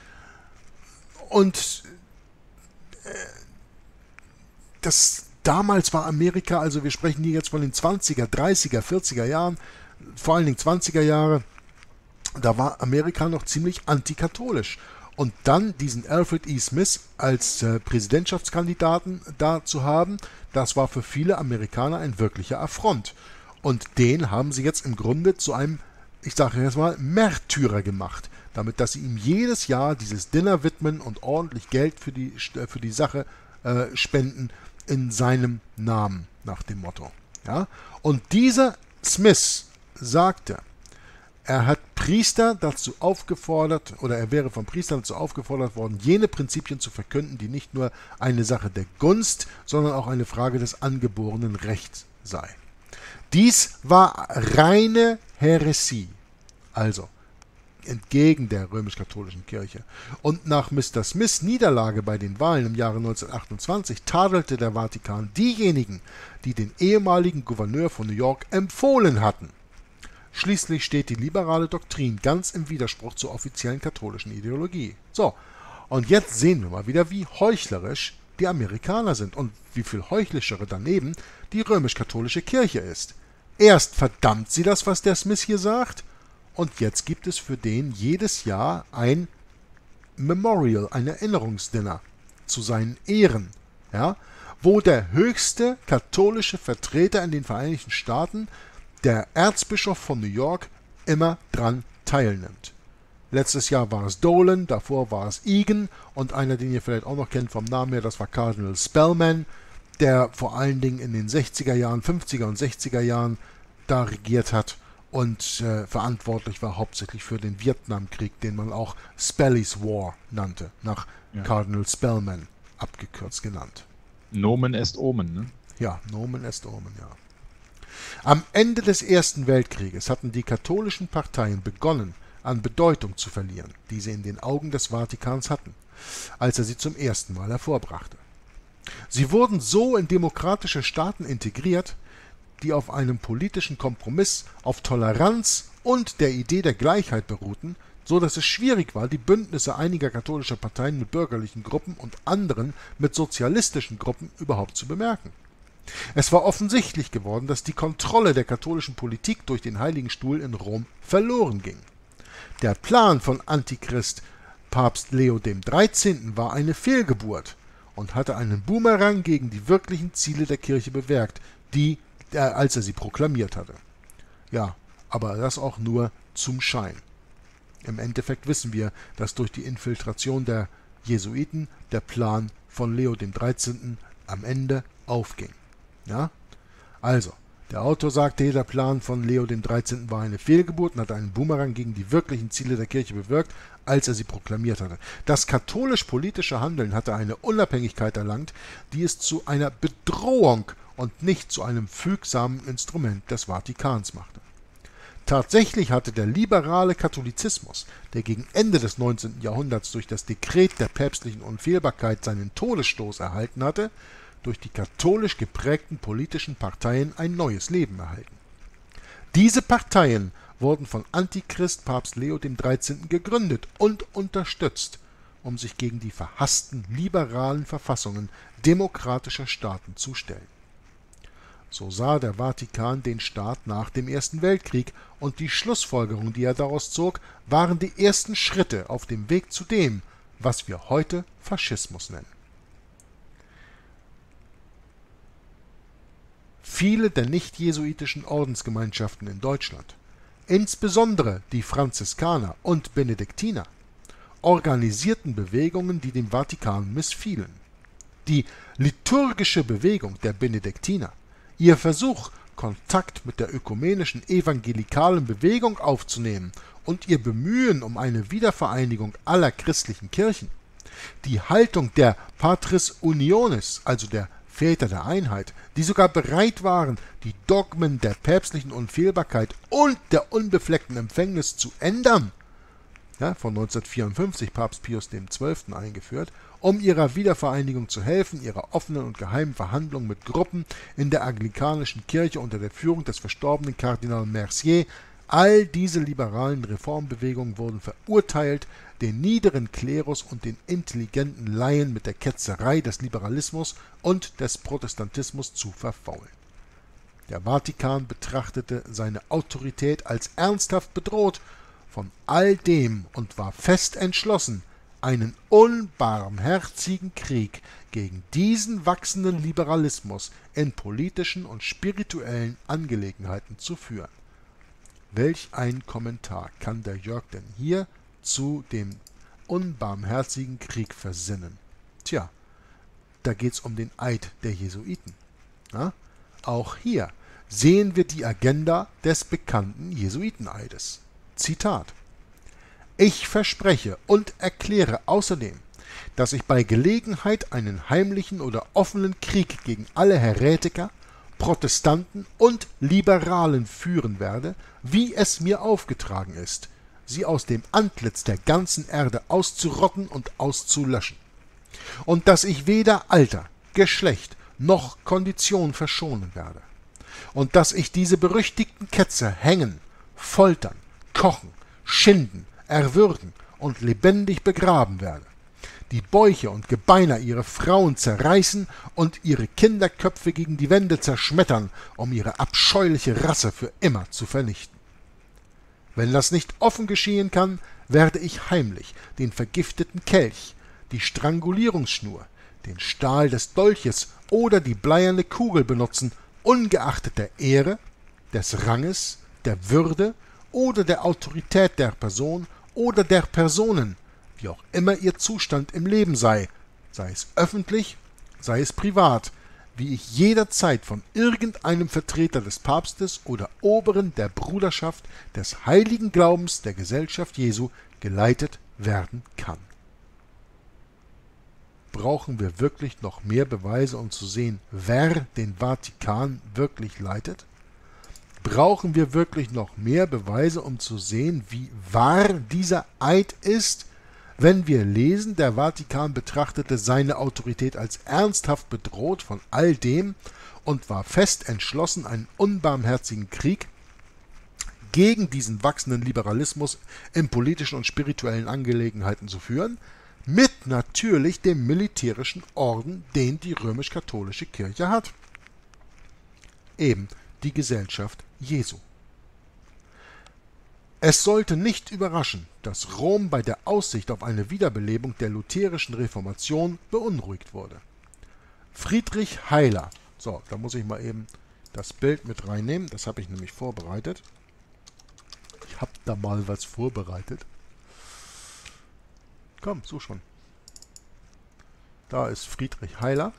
[SPEAKER 2] Und damals war Amerika, also wir sprechen hier jetzt von den 20er, 30er, 40er Jahren, vor allen Dingen 20er Jahre, da war Amerika noch ziemlich antikatholisch. Und dann diesen Alfred E. Smith als Präsidentschaftskandidaten da zu haben, das war für viele Amerikaner ein wirklicher Affront. Und den haben sie jetzt im Grunde zu einem, ich sage jetzt mal, Märtyrer gemacht, damit dass sie ihm jedes Jahr dieses Dinner widmen und ordentlich Geld für die Sache spenden in seinem Namen, nach dem Motto. Ja? Und dieser Smith sagte, er hat Priester dazu aufgefordert, oder er wäre von Priestern dazu aufgefordert worden, jene Prinzipien zu verkünden, die nicht nur eine Sache der Gunst, sondern auch eine Frage des angeborenen Rechts sei. Dies war reine Häresie, also entgegen der römisch-katholischen Kirche. Und nach Mr. Smiths Niederlage bei den Wahlen im Jahre 1928 tadelte der Vatikan diejenigen, die den ehemaligen Gouverneur von New York empfohlen hatten. Schließlich steht die liberale Doktrin ganz im Widerspruch zur offiziellen katholischen Ideologie. So, Und jetzt sehen wir mal wieder, wie heuchlerisch die Amerikaner sind und wie viel heuchlischere daneben die römisch-katholische Kirche ist. Erst verdammt sie das, was der Smith hier sagt, und jetzt gibt es für den jedes Jahr ein Memorial, ein Erinnerungsdinner zu seinen Ehren, ja, wo der höchste katholische Vertreter in den Vereinigten Staaten, der Erzbischof von New York, immer dran teilnimmt. Letztes Jahr war es Dolan, davor war es Egan und einer, den ihr vielleicht auch noch kennt vom Namen her, das war Cardinal Spellman, der vor allen Dingen in den 60er Jahren, 50er und 60er Jahren da regiert hat und verantwortlich war hauptsächlich für den Vietnamkrieg, den man auch Spelly's War nannte, nach Cardinal Spellman abgekürzt genannt.
[SPEAKER 4] Nomen est Omen, ne?
[SPEAKER 2] Ja, Nomen est Omen, ja. Am Ende des Ersten Weltkrieges hatten die katholischen Parteien begonnen, an Bedeutung zu verlieren, die sie in den Augen des Vatikans hatten, als er sie zum ersten Mal hervorbrachte. Sie wurden so in demokratische Staaten integriert, die auf einem politischen Kompromiss, auf Toleranz und der Idee der Gleichheit beruhten, so dass es schwierig war, die Bündnisse einiger katholischer Parteien mit bürgerlichen Gruppen und anderen mit sozialistischen Gruppen überhaupt zu bemerken. Es war offensichtlich geworden, dass die Kontrolle der katholischen Politik durch den Heiligen Stuhl in Rom verloren ging. Der Plan von Antichrist Papst Leo XIII. War eine Fehlgeburt und hatte einen Boomerang gegen die wirklichen Ziele der Kirche bewirkt, als er sie proklamiert hatte. Ja, aber das auch nur zum Schein. Im Endeffekt wissen wir, dass durch die Infiltration der Jesuiten der Plan von Leo XIII. Am Ende aufging. Ja? Also, der Autor sagte, der Plan von Leo XIII. War eine Fehlgeburt und hat einen Boomerang gegen die wirklichen Ziele der Kirche bewirkt, als er sie proklamiert hatte. Das katholisch-politische Handeln hatte eine Unabhängigkeit erlangt, die es zu einer Bedrohung und nicht zu einem fügsamen Instrument des Vatikans machte. Tatsächlich hatte der liberale Katholizismus, der gegen Ende des 19. Jahrhunderts durch das Dekret der päpstlichen Unfehlbarkeit seinen Todesstoß erhalten hatte, durch die katholisch geprägten politischen Parteien ein neues Leben erhalten. Diese Parteien wurden von Antichrist Papst Leo XIII. Gegründet und unterstützt, um sich gegen die verhassten liberalen Verfassungen demokratischer Staaten zu stellen. So sah der Vatikan den Staat nach dem Ersten Weltkrieg, und die Schlussfolgerungen, die er daraus zog, waren die ersten Schritte auf dem Weg zu dem, was wir heute Faschismus nennen. Viele der nicht-jesuitischen Ordensgemeinschaften in Deutschland, insbesondere die Franziskaner und Benediktiner, organisierten Bewegungen, die dem Vatikan missfielen. Die liturgische Bewegung der Benediktiner, ihr Versuch, Kontakt mit der ökumenischen evangelikalen Bewegung aufzunehmen und ihr Bemühen um eine Wiedervereinigung aller christlichen Kirchen, die Haltung der Patris Unionis, also der Väter der Einheit, die sogar bereit waren, die Dogmen der päpstlichen Unfehlbarkeit und der unbefleckten Empfängnis zu ändern, ja, von 1954 Papst Pius XII. Eingeführt, um ihrer Wiedervereinigung zu helfen, ihrer offenen und geheimen Verhandlungen mit Gruppen in der anglikanischen Kirche unter der Führung des verstorbenen Kardinal Mercier. All diese liberalen Reformbewegungen wurden verurteilt, den niederen Klerus und den intelligenten Laien mit der Ketzerei des Liberalismus und des Protestantismus zu verfaulen. Der Vatikan betrachtete seine Autorität als ernsthaft bedroht von all dem und war fest entschlossen, einen unbarmherzigen Krieg gegen diesen wachsenden Liberalismus in politischen und spirituellen Angelegenheiten zu führen. Welch ein Kommentar kann der Jörg denn hier zu dem unbarmherzigen Krieg versinnen? Tja, da geht's um den Eid der Jesuiten. Ja? Auch hier sehen wir die Agenda des bekannten Jesuiteneides. Zitat: Ich verspreche und erkläre außerdem, dass ich bei Gelegenheit einen heimlichen oder offenen Krieg gegen alle Häretiker, Protestanten und Liberalen führen werde, wie es mir aufgetragen ist, sie aus dem Antlitz der ganzen Erde auszurotten und auszulöschen. Und dass ich weder Alter, Geschlecht noch Kondition verschonen werde. Und dass ich diese berüchtigten Ketzer hängen, foltern, kochen, schinden, erwürgen und lebendig begraben werde. die Bäuche und Gebeiner ihrer Frauen zerreißen und ihre Kinderköpfe gegen die Wände zerschmettern, um ihre abscheuliche Rasse für immer zu vernichten. Wenn das nicht offen geschehen kann, werde ich heimlich den vergifteten Kelch, die Strangulierungsschnur, den Stahl des Dolches oder die bleierne Kugel benutzen, ungeachtet der Ehre, des Ranges, der Würde oder der Autorität der Person oder der Personen, wie auch immer ihr Zustand im Leben sei es öffentlich, sei es privat, wie ich jederzeit von irgendeinem Vertreter des Papstes oder Oberen der Bruderschaft des heiligen Glaubens der Gesellschaft Jesu geleitet werden kann. Brauchen wir wirklich noch mehr Beweise, um zu sehen, wer den Vatikan wirklich leitet? Brauchen wir wirklich noch mehr Beweise, um zu sehen, wie wahr dieser Eid ist, wenn wir lesen, der Vatikan betrachtete seine Autorität als ernsthaft bedroht von all dem und war fest entschlossen, einen unbarmherzigen Krieg gegen diesen wachsenden Liberalismus in politischen und spirituellen Angelegenheiten zu führen, mit natürlich dem militärischen Orden, den die römisch-katholische Kirche hat. Eben die Gesellschaft Jesu. Es sollte nicht überraschen, dass Rom bei der Aussicht auf eine Wiederbelebung der lutherischen Reformation beunruhigt wurde. Friedrich Heiler, so, da muss ich mal eben das Bild mit reinnehmen, das habe ich nämlich vorbereitet. Ich habe da mal was vorbereitet. Komm, so schon. Da ist Friedrich Heiler.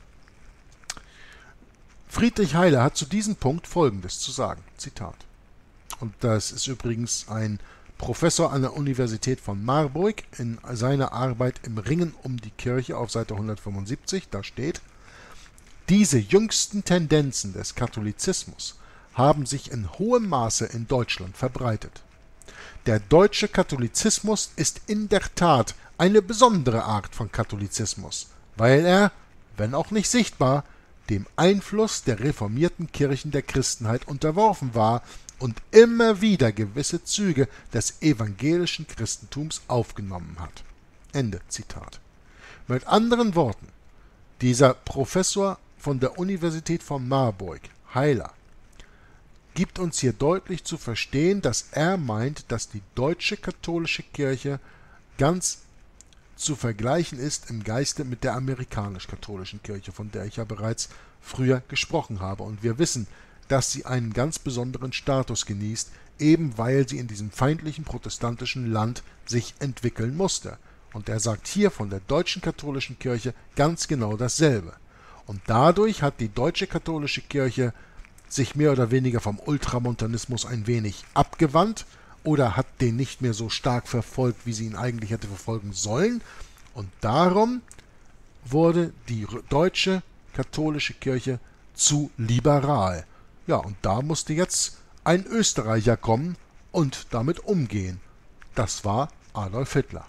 [SPEAKER 2] Friedrich Heiler hat zu diesem Punkt Folgendes zu sagen, Zitat. Und das ist übrigens ein Professor an der Universität von Marburg in seiner Arbeit im Ringen um die Kirche auf Seite 175. Da steht: Diese jüngsten Tendenzen des Katholizismus haben sich in hohem Maße in Deutschland verbreitet. Der deutsche Katholizismus ist in der Tat eine besondere Art von Katholizismus, weil er, wenn auch nicht sichtbar, dem Einfluss der reformierten Kirchen der Christenheit unterworfen war und immer wieder gewisse Züge des evangelischen Christentums aufgenommen hat. Ende Zitat. Mit anderen Worten, dieser Professor von der Universität von Marburg, Heiler, gibt uns hier deutlich zu verstehen, dass er meint, dass die deutsche katholische Kirche ganz zu vergleichen ist im Geiste mit der amerikanisch-katholischen Kirche, von der ich ja bereits früher gesprochen habe. Und wir wissen, dass sie einen ganz besonderen Status genießt, eben weil sie in diesem feindlichen protestantischen Land sich entwickeln musste. Und er sagt hier von der deutschen katholischen Kirche ganz genau dasselbe. Und dadurch hat die deutsche katholische Kirche sich mehr oder weniger vom Ultramontanismus ein wenig abgewandt oder hat den nicht mehr so stark verfolgt, wie sie ihn eigentlich hätte verfolgen sollen. Und darum wurde die deutsche katholische Kirche zu liberal. Ja, und da musste jetzt ein Österreicher kommen und damit umgehen. Das war Adolf Hitler.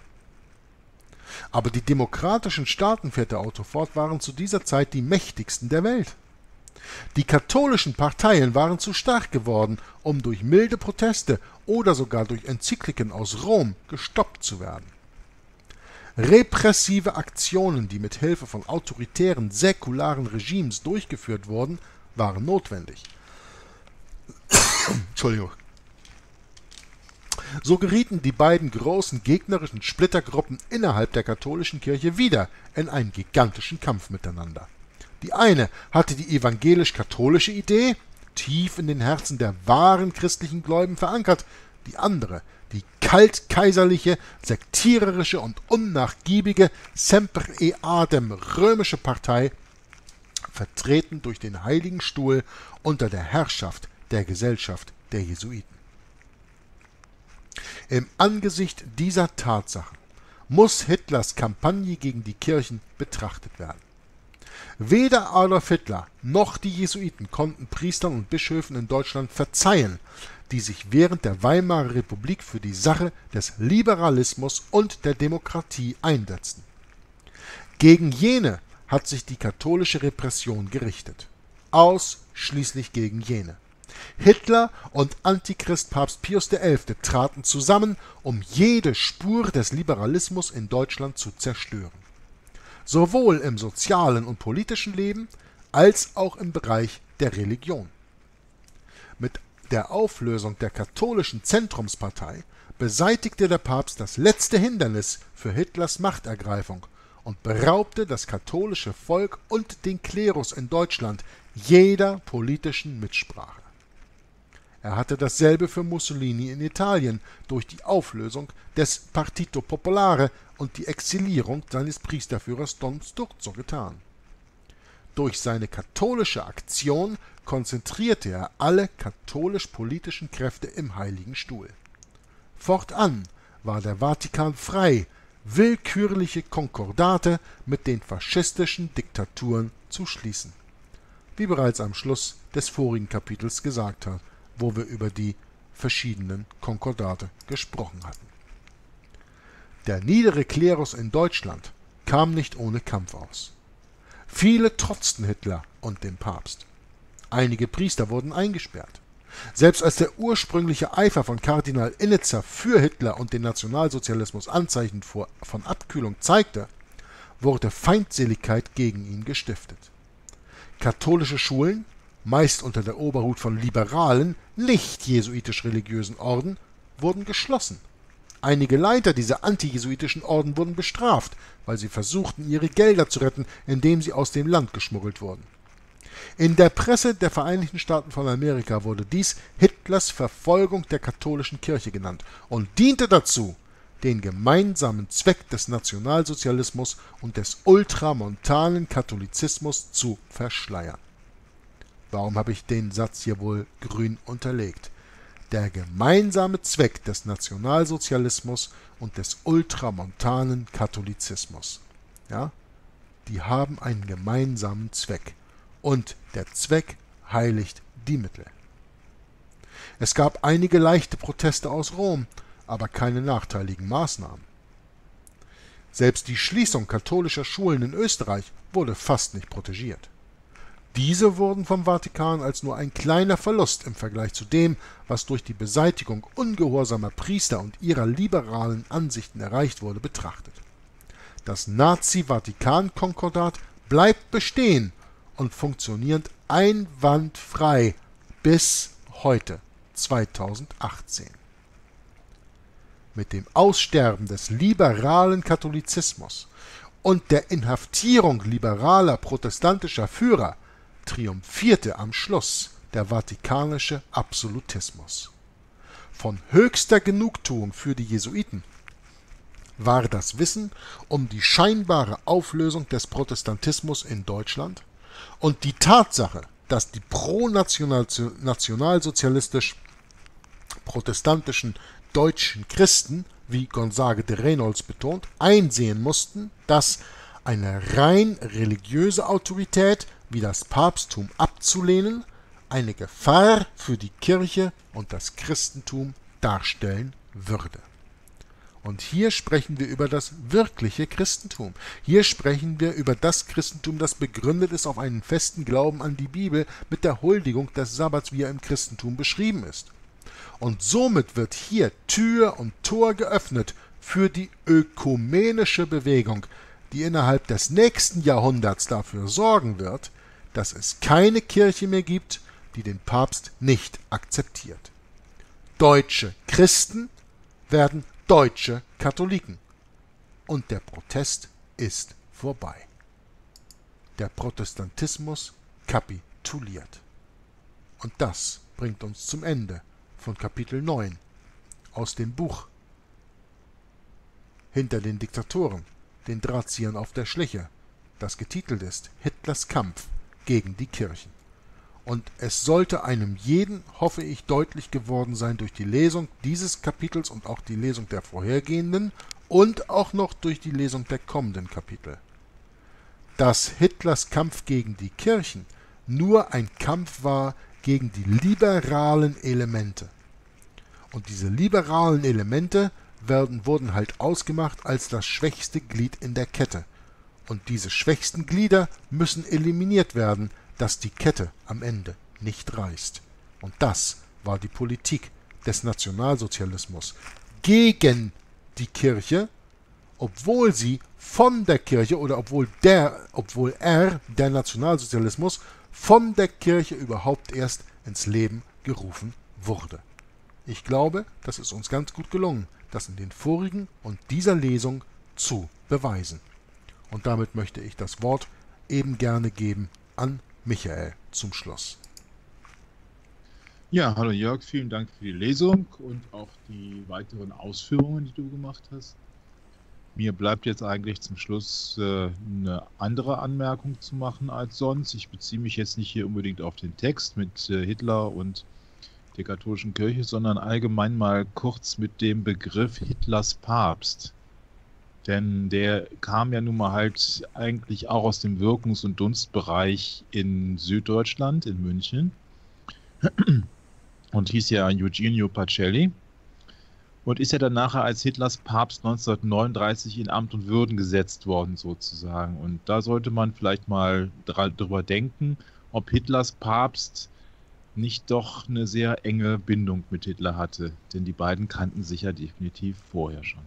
[SPEAKER 2] Aber die demokratischen Staaten, fährt der Autor fort, waren zu dieser Zeit die mächtigsten der Welt. Die katholischen Parteien waren zu stark geworden, um durch milde Proteste oder sogar durch Enzykliken aus Rom gestoppt zu werden. Repressive Aktionen, die mit Hilfe von autoritären, säkularen Regimes durchgeführt wurden, waren notwendig. Entschuldigung. So gerieten die beiden großen gegnerischen Splittergruppen innerhalb der katholischen Kirche wieder in einen gigantischen Kampf miteinander. Die eine hatte die evangelisch-katholische Idee, tief in den Herzen der wahren christlichen Gläubigen verankert, die andere, die kaltkaiserliche, sektiererische und unnachgiebige Semper Eadem römische Partei, vertreten durch den Heiligen Stuhl unter der Herrschaft der Gesellschaft der Jesuiten. Im Angesicht dieser Tatsachen muss Hitlers Kampagne gegen die Kirchen betrachtet werden. Weder Adolf Hitler noch die Jesuiten konnten Priestern und Bischöfen in Deutschland verzeihen, die sich während der Weimarer Republik für die Sache des Liberalismus und der Demokratie einsetzten. Gegen jene hat sich die katholische Repression gerichtet. Ausschließlich gegen jene. Hitler und Antichrist Papst Pius XI. Traten zusammen, um jede Spur des Liberalismus in Deutschland zu zerstören. sowohl im sozialen und politischen Leben als auch im Bereich der Religion. Mit der Auflösung der katholischen Zentrumspartei beseitigte der Papst das letzte Hindernis für Hitlers Machtergreifung und beraubte das katholische Volk und den Klerus in Deutschland jeder politischen Mitsprache. Er hatte dasselbe für Mussolini in Italien durch die Auflösung des Partito Popolare und die Exilierung seines Priesterführers Don Sturzo getan. Durch seine katholische Aktion konzentrierte er alle katholisch-politischen Kräfte im Heiligen Stuhl. Fortan war der Vatikan frei, willkürliche Konkordate mit den faschistischen Diktaturen zu schließen. Wie bereits am Schluss des vorigen Kapitels gesagt hat, wo wir über die verschiedenen Konkordate gesprochen hatten. Der niedere Klerus in Deutschland kam nicht ohne Kampf aus. Viele trotzten Hitler und dem Papst. Einige Priester wurden eingesperrt. Selbst als der ursprüngliche Eifer von Kardinal Innitzer für Hitler und den Nationalsozialismus Anzeichen von Abkühlung zeigte, wurde Feindseligkeit gegen ihn gestiftet. Katholische Schulen, meist unter der Oberhut von liberalen, nicht jesuitisch-religiösen Orden, wurden geschlossen. Einige Leiter dieser antijesuitischen Orden wurden bestraft, weil sie versuchten, ihre Gelder zu retten, indem sie aus dem Land geschmuggelt wurden. In der Presse der Vereinigten Staaten von Amerika wurde dies Hitlers Verfolgung der katholischen Kirche genannt und diente dazu, den gemeinsamen Zweck des Nationalsozialismus und des ultramontanen Katholizismus zu verschleiern. Warum habe ich den Satz hier wohl grün unterlegt? Der gemeinsame Zweck des Nationalsozialismus und des ultramontanen Katholizismus. Ja? Die haben einen gemeinsamen Zweck. Und der Zweck heiligt die Mittel. Es gab einige leichte Proteste aus Rom, aber keine nachteiligen Maßnahmen. Selbst die Schließung katholischer Schulen in Österreich wurde fast nicht protegiert. Diese wurden vom Vatikan als nur ein kleiner Verlust im Vergleich zu dem, was durch die Beseitigung ungehorsamer Priester und ihrer liberalen Ansichten erreicht wurde, betrachtet. Das Nazi-Vatikan-Konkordat bleibt bestehen und funktioniert einwandfrei bis heute, 2018. Mit dem Aussterben des liberalen Katholizismus und der Inhaftierung liberaler protestantischer Führer triumphierte am Schluss der vatikanische Absolutismus. Von höchster Genugtuung für die Jesuiten war das Wissen um die scheinbare Auflösung des Protestantismus in Deutschland und die Tatsache, dass die pro-nationalsozialistisch-protestantischen deutschen Christen, wie Gonzague de Reynolds betont, einsehen mussten, dass eine rein religiöse Autorität wie das Papsttum abzulehnen, eine Gefahr für die Kirche und das Christentum darstellen würde. Und hier sprechen wir über das wirkliche Christentum. Hier sprechen wir über das Christentum, das begründet ist auf einen festen Glauben an die Bibel mit der Huldigung des Sabbats, wie er im Christentum beschrieben ist. Und somit wird hier Tür und Tor geöffnet für die ökumenische Bewegung, die innerhalb des nächsten Jahrhunderts dafür sorgen wird, dass es keine Kirche mehr gibt, die den Papst nicht akzeptiert. Deutsche Christen werden deutsche Katholiken. Und der Protest ist vorbei. Der Protestantismus kapituliert. Und das bringt uns zum Ende von Kapitel 9 aus dem Buch Hinter den Diktatoren, den Drahtziehern auf der Schliche, das getitelt ist Hitlers Kampf gegen die Kirchen. Und es sollte einem jeden, hoffe ich, deutlich geworden sein durch die Lesung dieses Kapitels und auch die Lesung der vorhergehenden und auch noch durch die Lesung der kommenden Kapitel, dass Hitlers Kampf gegen die Kirchen nur ein Kampf war gegen die liberalen Elemente. Und diese liberalen Elemente wurden halt ausgemacht als das schwächste Glied in der Kette. Und diese schwächsten Glieder müssen eliminiert werden, dass die Kette am Ende nicht reißt. Und das war die Politik des Nationalsozialismus gegen die Kirche obwohl sie von der Kirche oder obwohl der Nationalsozialismus, von der Kirche überhaupt erst ins Leben gerufen wurde. Ich glaube, das ist uns ganz gut gelungen, das in den vorigen und dieser Lesung zu beweisen. Und damit möchte ich das Wort eben gerne geben an Michael zum Schluss.
[SPEAKER 4] Ja, hallo Jörg, vielen Dank für die Lesung und auch die weiteren Ausführungen, die du gemacht hast. Mir bleibt jetzt eigentlich zum Schluss eine andere Anmerkung zu machen als sonst. Ich beziehe mich jetzt nicht hier unbedingt auf den Text mit Hitler und der katholischen Kirche, sondern allgemein mal kurz mit dem Begriff Hitlers Papst. Denn der kam ja nun mal halt eigentlich auch aus dem Wirkungs- und Dunstbereich in Süddeutschland, in München. Und hieß ja Eugenio Pacelli. Und ist ja dann nachher als Hitlers Papst 1939 in Amt und Würden gesetzt worden, sozusagen. Und da sollte man vielleicht mal drüber denken, ob Hitlers Papst nicht doch eine sehr enge Bindung mit Hitler hatte. Denn die beiden kannten sich ja definitiv vorher schon.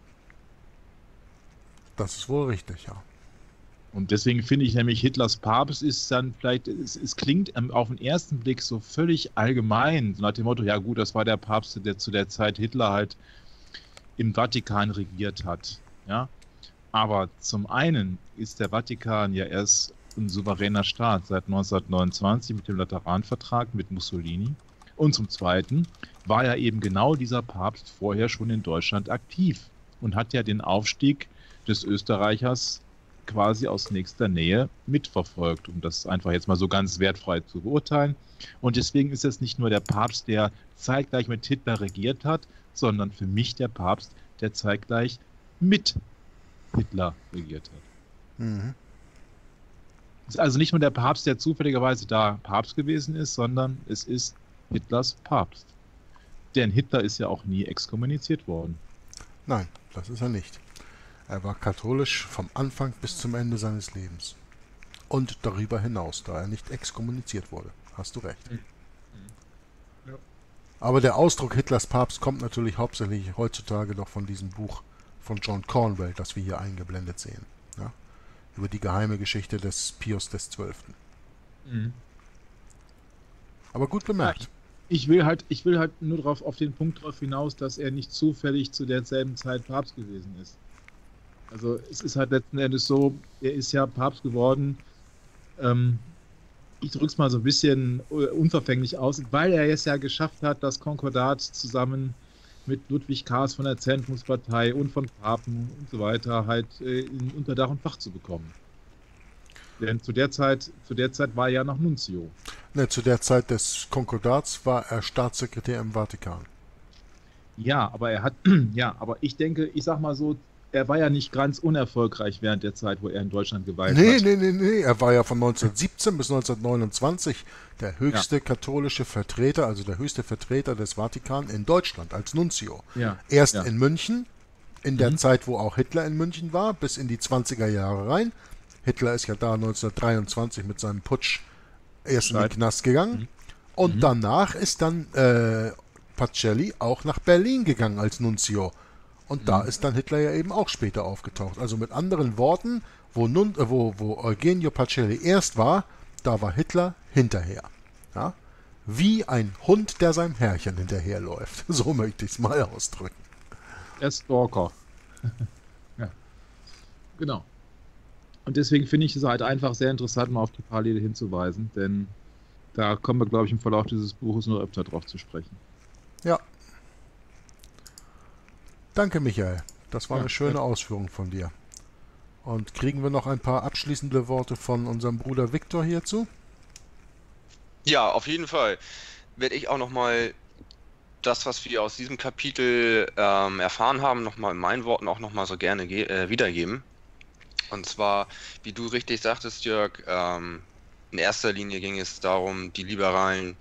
[SPEAKER 2] Das ist wohl richtig, ja.
[SPEAKER 4] Und deswegen finde ich nämlich, Hitlers Papst ist dann vielleicht, es klingt auf den ersten Blick so völlig allgemein, so nach dem Motto, ja gut, das war der Papst, der zu der Zeit Hitler halt im Vatikan regiert hat. Ja? Aber zum einen ist der Vatikan ja erst ein souveräner Staat seit 1929 mit dem Lateranvertrag mit Mussolini. Und zum zweiten war ja eben genau dieser Papst vorher schon in Deutschland aktiv und hat ja den Aufstieg des Österreichers quasi aus nächster Nähe mitverfolgt, um das einfach jetzt mal so ganz wertfrei zu beurteilen. Und deswegen ist es nicht nur der Papst, der zeitgleich mit Hitler regiert hat, sondern für mich der Papst, der zeitgleich mit Hitler regiert hat.
[SPEAKER 2] Mhm.
[SPEAKER 4] Es ist also nicht nur der Papst, der zufälligerweise da Papst gewesen ist, sondern es ist Hitlers Papst. Denn Hitler ist ja auch nie exkommuniziert worden.
[SPEAKER 2] Nein, das ist er nicht. Er war katholisch vom Anfang bis zum Ende seines Lebens. Und darüber hinaus, da er nicht exkommuniziert wurde. Hast du recht.
[SPEAKER 4] Ja.
[SPEAKER 2] Aber der Ausdruck Hitlers Papst kommt natürlich hauptsächlich heutzutage noch von diesem Buch von John Cornwell, das wir hier eingeblendet sehen. Ja? Über die geheime Geschichte des Pius XII.
[SPEAKER 4] Mhm.
[SPEAKER 2] Aber gut bemerkt.
[SPEAKER 4] Ich will halt nur auf den Punkt drauf hinaus, dass er nicht zufällig zu derselben Zeit Papst gewesen ist. Also es ist halt letzten Endes so, er ist ja Papst geworden, ich drücke es mal so ein bisschen unverfänglich aus, weil er es ja geschafft hat, das Konkordat zusammen mit Ludwig Kahrs von der Zentrumspartei und von Papen und so weiter halt unter Dach und Fach zu bekommen. Denn zu der Zeit war er ja noch Nunzio.
[SPEAKER 2] Ne, zu der Zeit des Konkordats war er Staatssekretär im Vatikan.
[SPEAKER 4] Ja, aber ich denke, ich sag mal so, er war ja nicht ganz unerfolgreich während der Zeit, wo er in Deutschland geweiht hat.
[SPEAKER 2] Nee. Er war ja von 1917 bis 1929 der höchste katholische Vertreter, also der höchste Vertreter des Vatikan in Deutschland als Nunzio.
[SPEAKER 4] Ja.
[SPEAKER 2] Erst in München, in der Zeit, wo auch Hitler in München war, bis in die 20er Jahre rein. Hitler ist ja da 1923 mit seinem Putsch erst in den Knast gegangen. Und danach ist dann Pacelli auch nach Berlin gegangen als Nunzio. Und da ist dann Hitler ja eben auch später aufgetaucht. Also mit anderen Worten, wo Eugenio Pacelli erst war, da war Hitler hinterher. Ja? Wie ein Hund, der seinem Herrchen hinterherläuft. So möchte ich es mal ausdrücken.
[SPEAKER 4] Der Stalker. Ja, genau. Und deswegen finde ich es halt einfach sehr interessant, mal auf die Parallele hinzuweisen, denn da kommen wir, glaube ich, im Verlauf dieses Buches noch öfter drauf zu sprechen.
[SPEAKER 2] Ja. Danke, Michael. Das war eine schöne Ausführung von dir. Und kriegen wir noch ein paar abschließende Worte von unserem Bruder Viktor hierzu?
[SPEAKER 3] Ja, auf jeden Fall werde ich auch nochmal das, was wir aus diesem Kapitel erfahren haben, nochmal in meinen Worten auch nochmal so gerne wiedergeben. Und zwar, wie du richtig sagtest, Jörg, in erster Linie ging es darum, die liberalen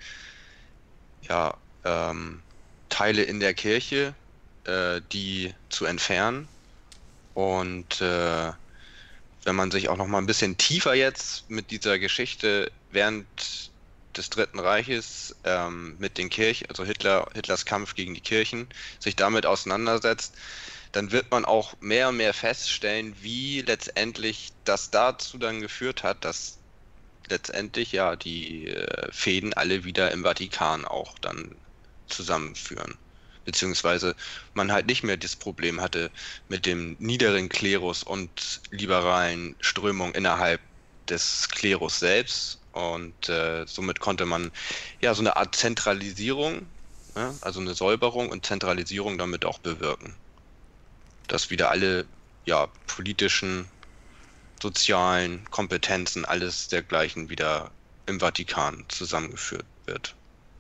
[SPEAKER 3] Teile in der Kirche, die zu entfernen. Und wenn man sich auch noch mal ein bisschen tiefer jetzt mit dieser Geschichte während des Dritten Reiches mit den Kirchen, also Hitlers Kampf gegen die Kirchen, sich damit auseinandersetzt, dann wird man auch mehr und mehr feststellen, wie letztendlich das dazu dann geführt hat, dass letztendlich ja die Fäden alle wieder im Vatikan auch dann zusammenführen. Beziehungsweise man halt nicht mehr das Problem hatte mit dem niederen Klerus und liberalen Strömungen innerhalb des Klerus selbst. Und somit konnte man ja so eine Art Zentralisierung, ja, also eine Säuberung und Zentralisierung damit auch bewirken. Dass wieder alle ja, politischen, sozialen Kompetenzen, alles dergleichen wieder im Vatikan zusammengeführt wird.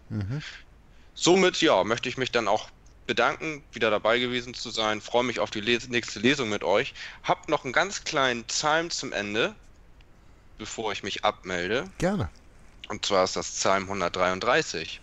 [SPEAKER 3] Somit ja, möchte ich mich dann auch bedanken, wieder dabei gewesen zu sein. Freue mich auf die nächste Lesung mit euch. Habt noch einen ganz kleinen Psalm zum Ende, bevor ich mich abmelde.
[SPEAKER 2] Gerne.
[SPEAKER 3] Und zwar ist das Psalm 133.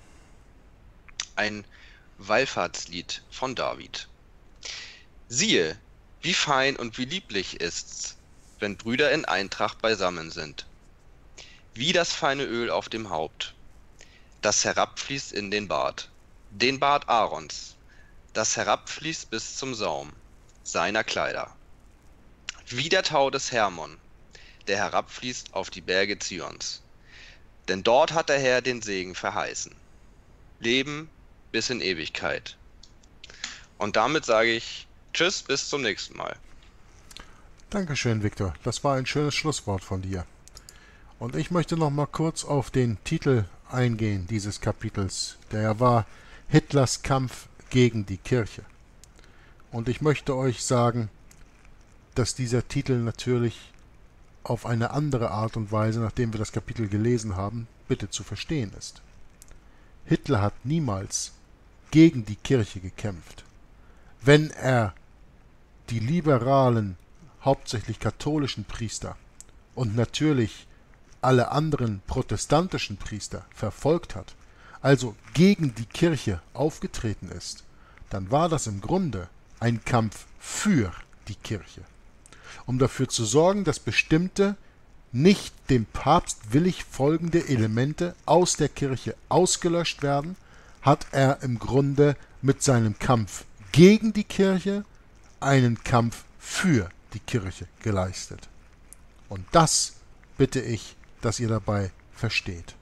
[SPEAKER 3] Ein Wallfahrtslied von David. Siehe, wie fein und wie lieblich ist's, wenn Brüder in Eintracht beisammen sind. Wie das feine Öl auf dem Haupt, das herabfließt in den Bart Aarons, das herabfließt bis zum Saum seiner Kleider. Wie der Tau des Hermon, der herabfließt auf die Berge Zions. Denn dort hat der Herr den Segen verheißen. Leben bis in Ewigkeit. Und damit sage ich Tschüss, bis zum nächsten Mal.
[SPEAKER 2] Dankeschön, Viktor. Das war ein schönes Schlusswort von dir. Und ich möchte noch mal kurz auf den Titel eingehen dieses Kapitels, der ja war Hitlers Kampf gegen die Kirche. Und ich möchte euch sagen, dass dieser Titel natürlich auf eine andere Art und Weise, nachdem wir das Kapitel gelesen haben, bitte zu verstehen ist. Hitler hat niemals gegen die Kirche gekämpft. Wenn er die liberalen, hauptsächlich katholischen Priester und natürlich alle anderen protestantischen Priester verfolgt hat, also gegen die Kirche aufgetreten ist, dann war das im Grunde ein Kampf für die Kirche, um dafür zu sorgen, dass bestimmte, nicht dem Papst willig folgende Elemente aus der Kirche ausgelöscht werden, hat er im Grunde mit seinem Kampf gegen die Kirche einen Kampf für die Kirche geleistet. Und das bitte ich, dass ihr dabei versteht.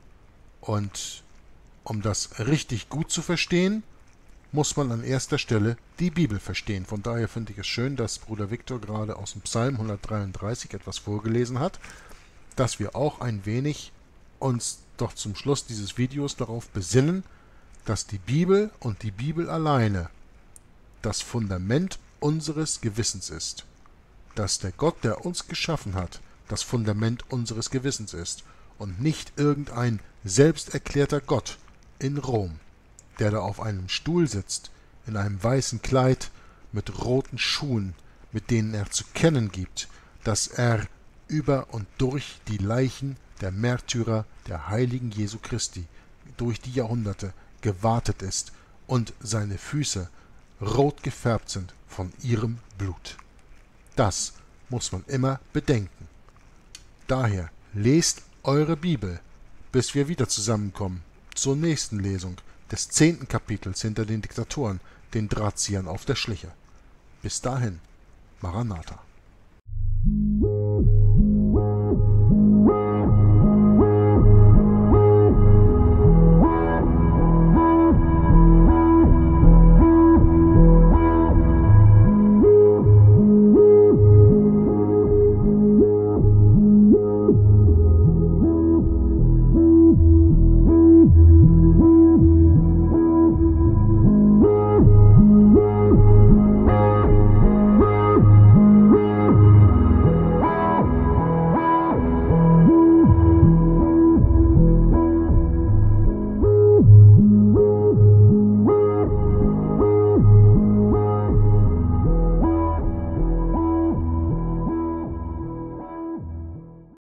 [SPEAKER 2] Und um das richtig gut zu verstehen, muss man an erster Stelle die Bibel verstehen. Von daher finde ich es schön, dass Bruder Viktor gerade aus dem Psalm 133 etwas vorgelesen hat, dass wir auch ein wenig uns doch zum Schluss dieses Videos darauf besinnen, dass die Bibel und die Bibel alleine das Fundament unseres Gewissens ist. Dass der Gott, der uns geschaffen hat, das Fundament unseres Gewissens ist und nicht irgendein selbsterklärter Gott in Rom, der da auf einem Stuhl sitzt, in einem weißen Kleid, mit roten Schuhen, mit denen er zu kennen gibt, dass er über und durch die Leichen der Märtyrer der Heiligen Jesu Christi durch die Jahrhunderte gewartet ist und seine Füße rot gefärbt sind von ihrem Blut. Das muss man immer bedenken. Daher lest eure Bibel, bis wir wieder zusammenkommen zur nächsten Lesung des 10. Kapitels hinter den Diktatoren, den Drahtziehern auf der Schliche. Bis dahin, Maranatha.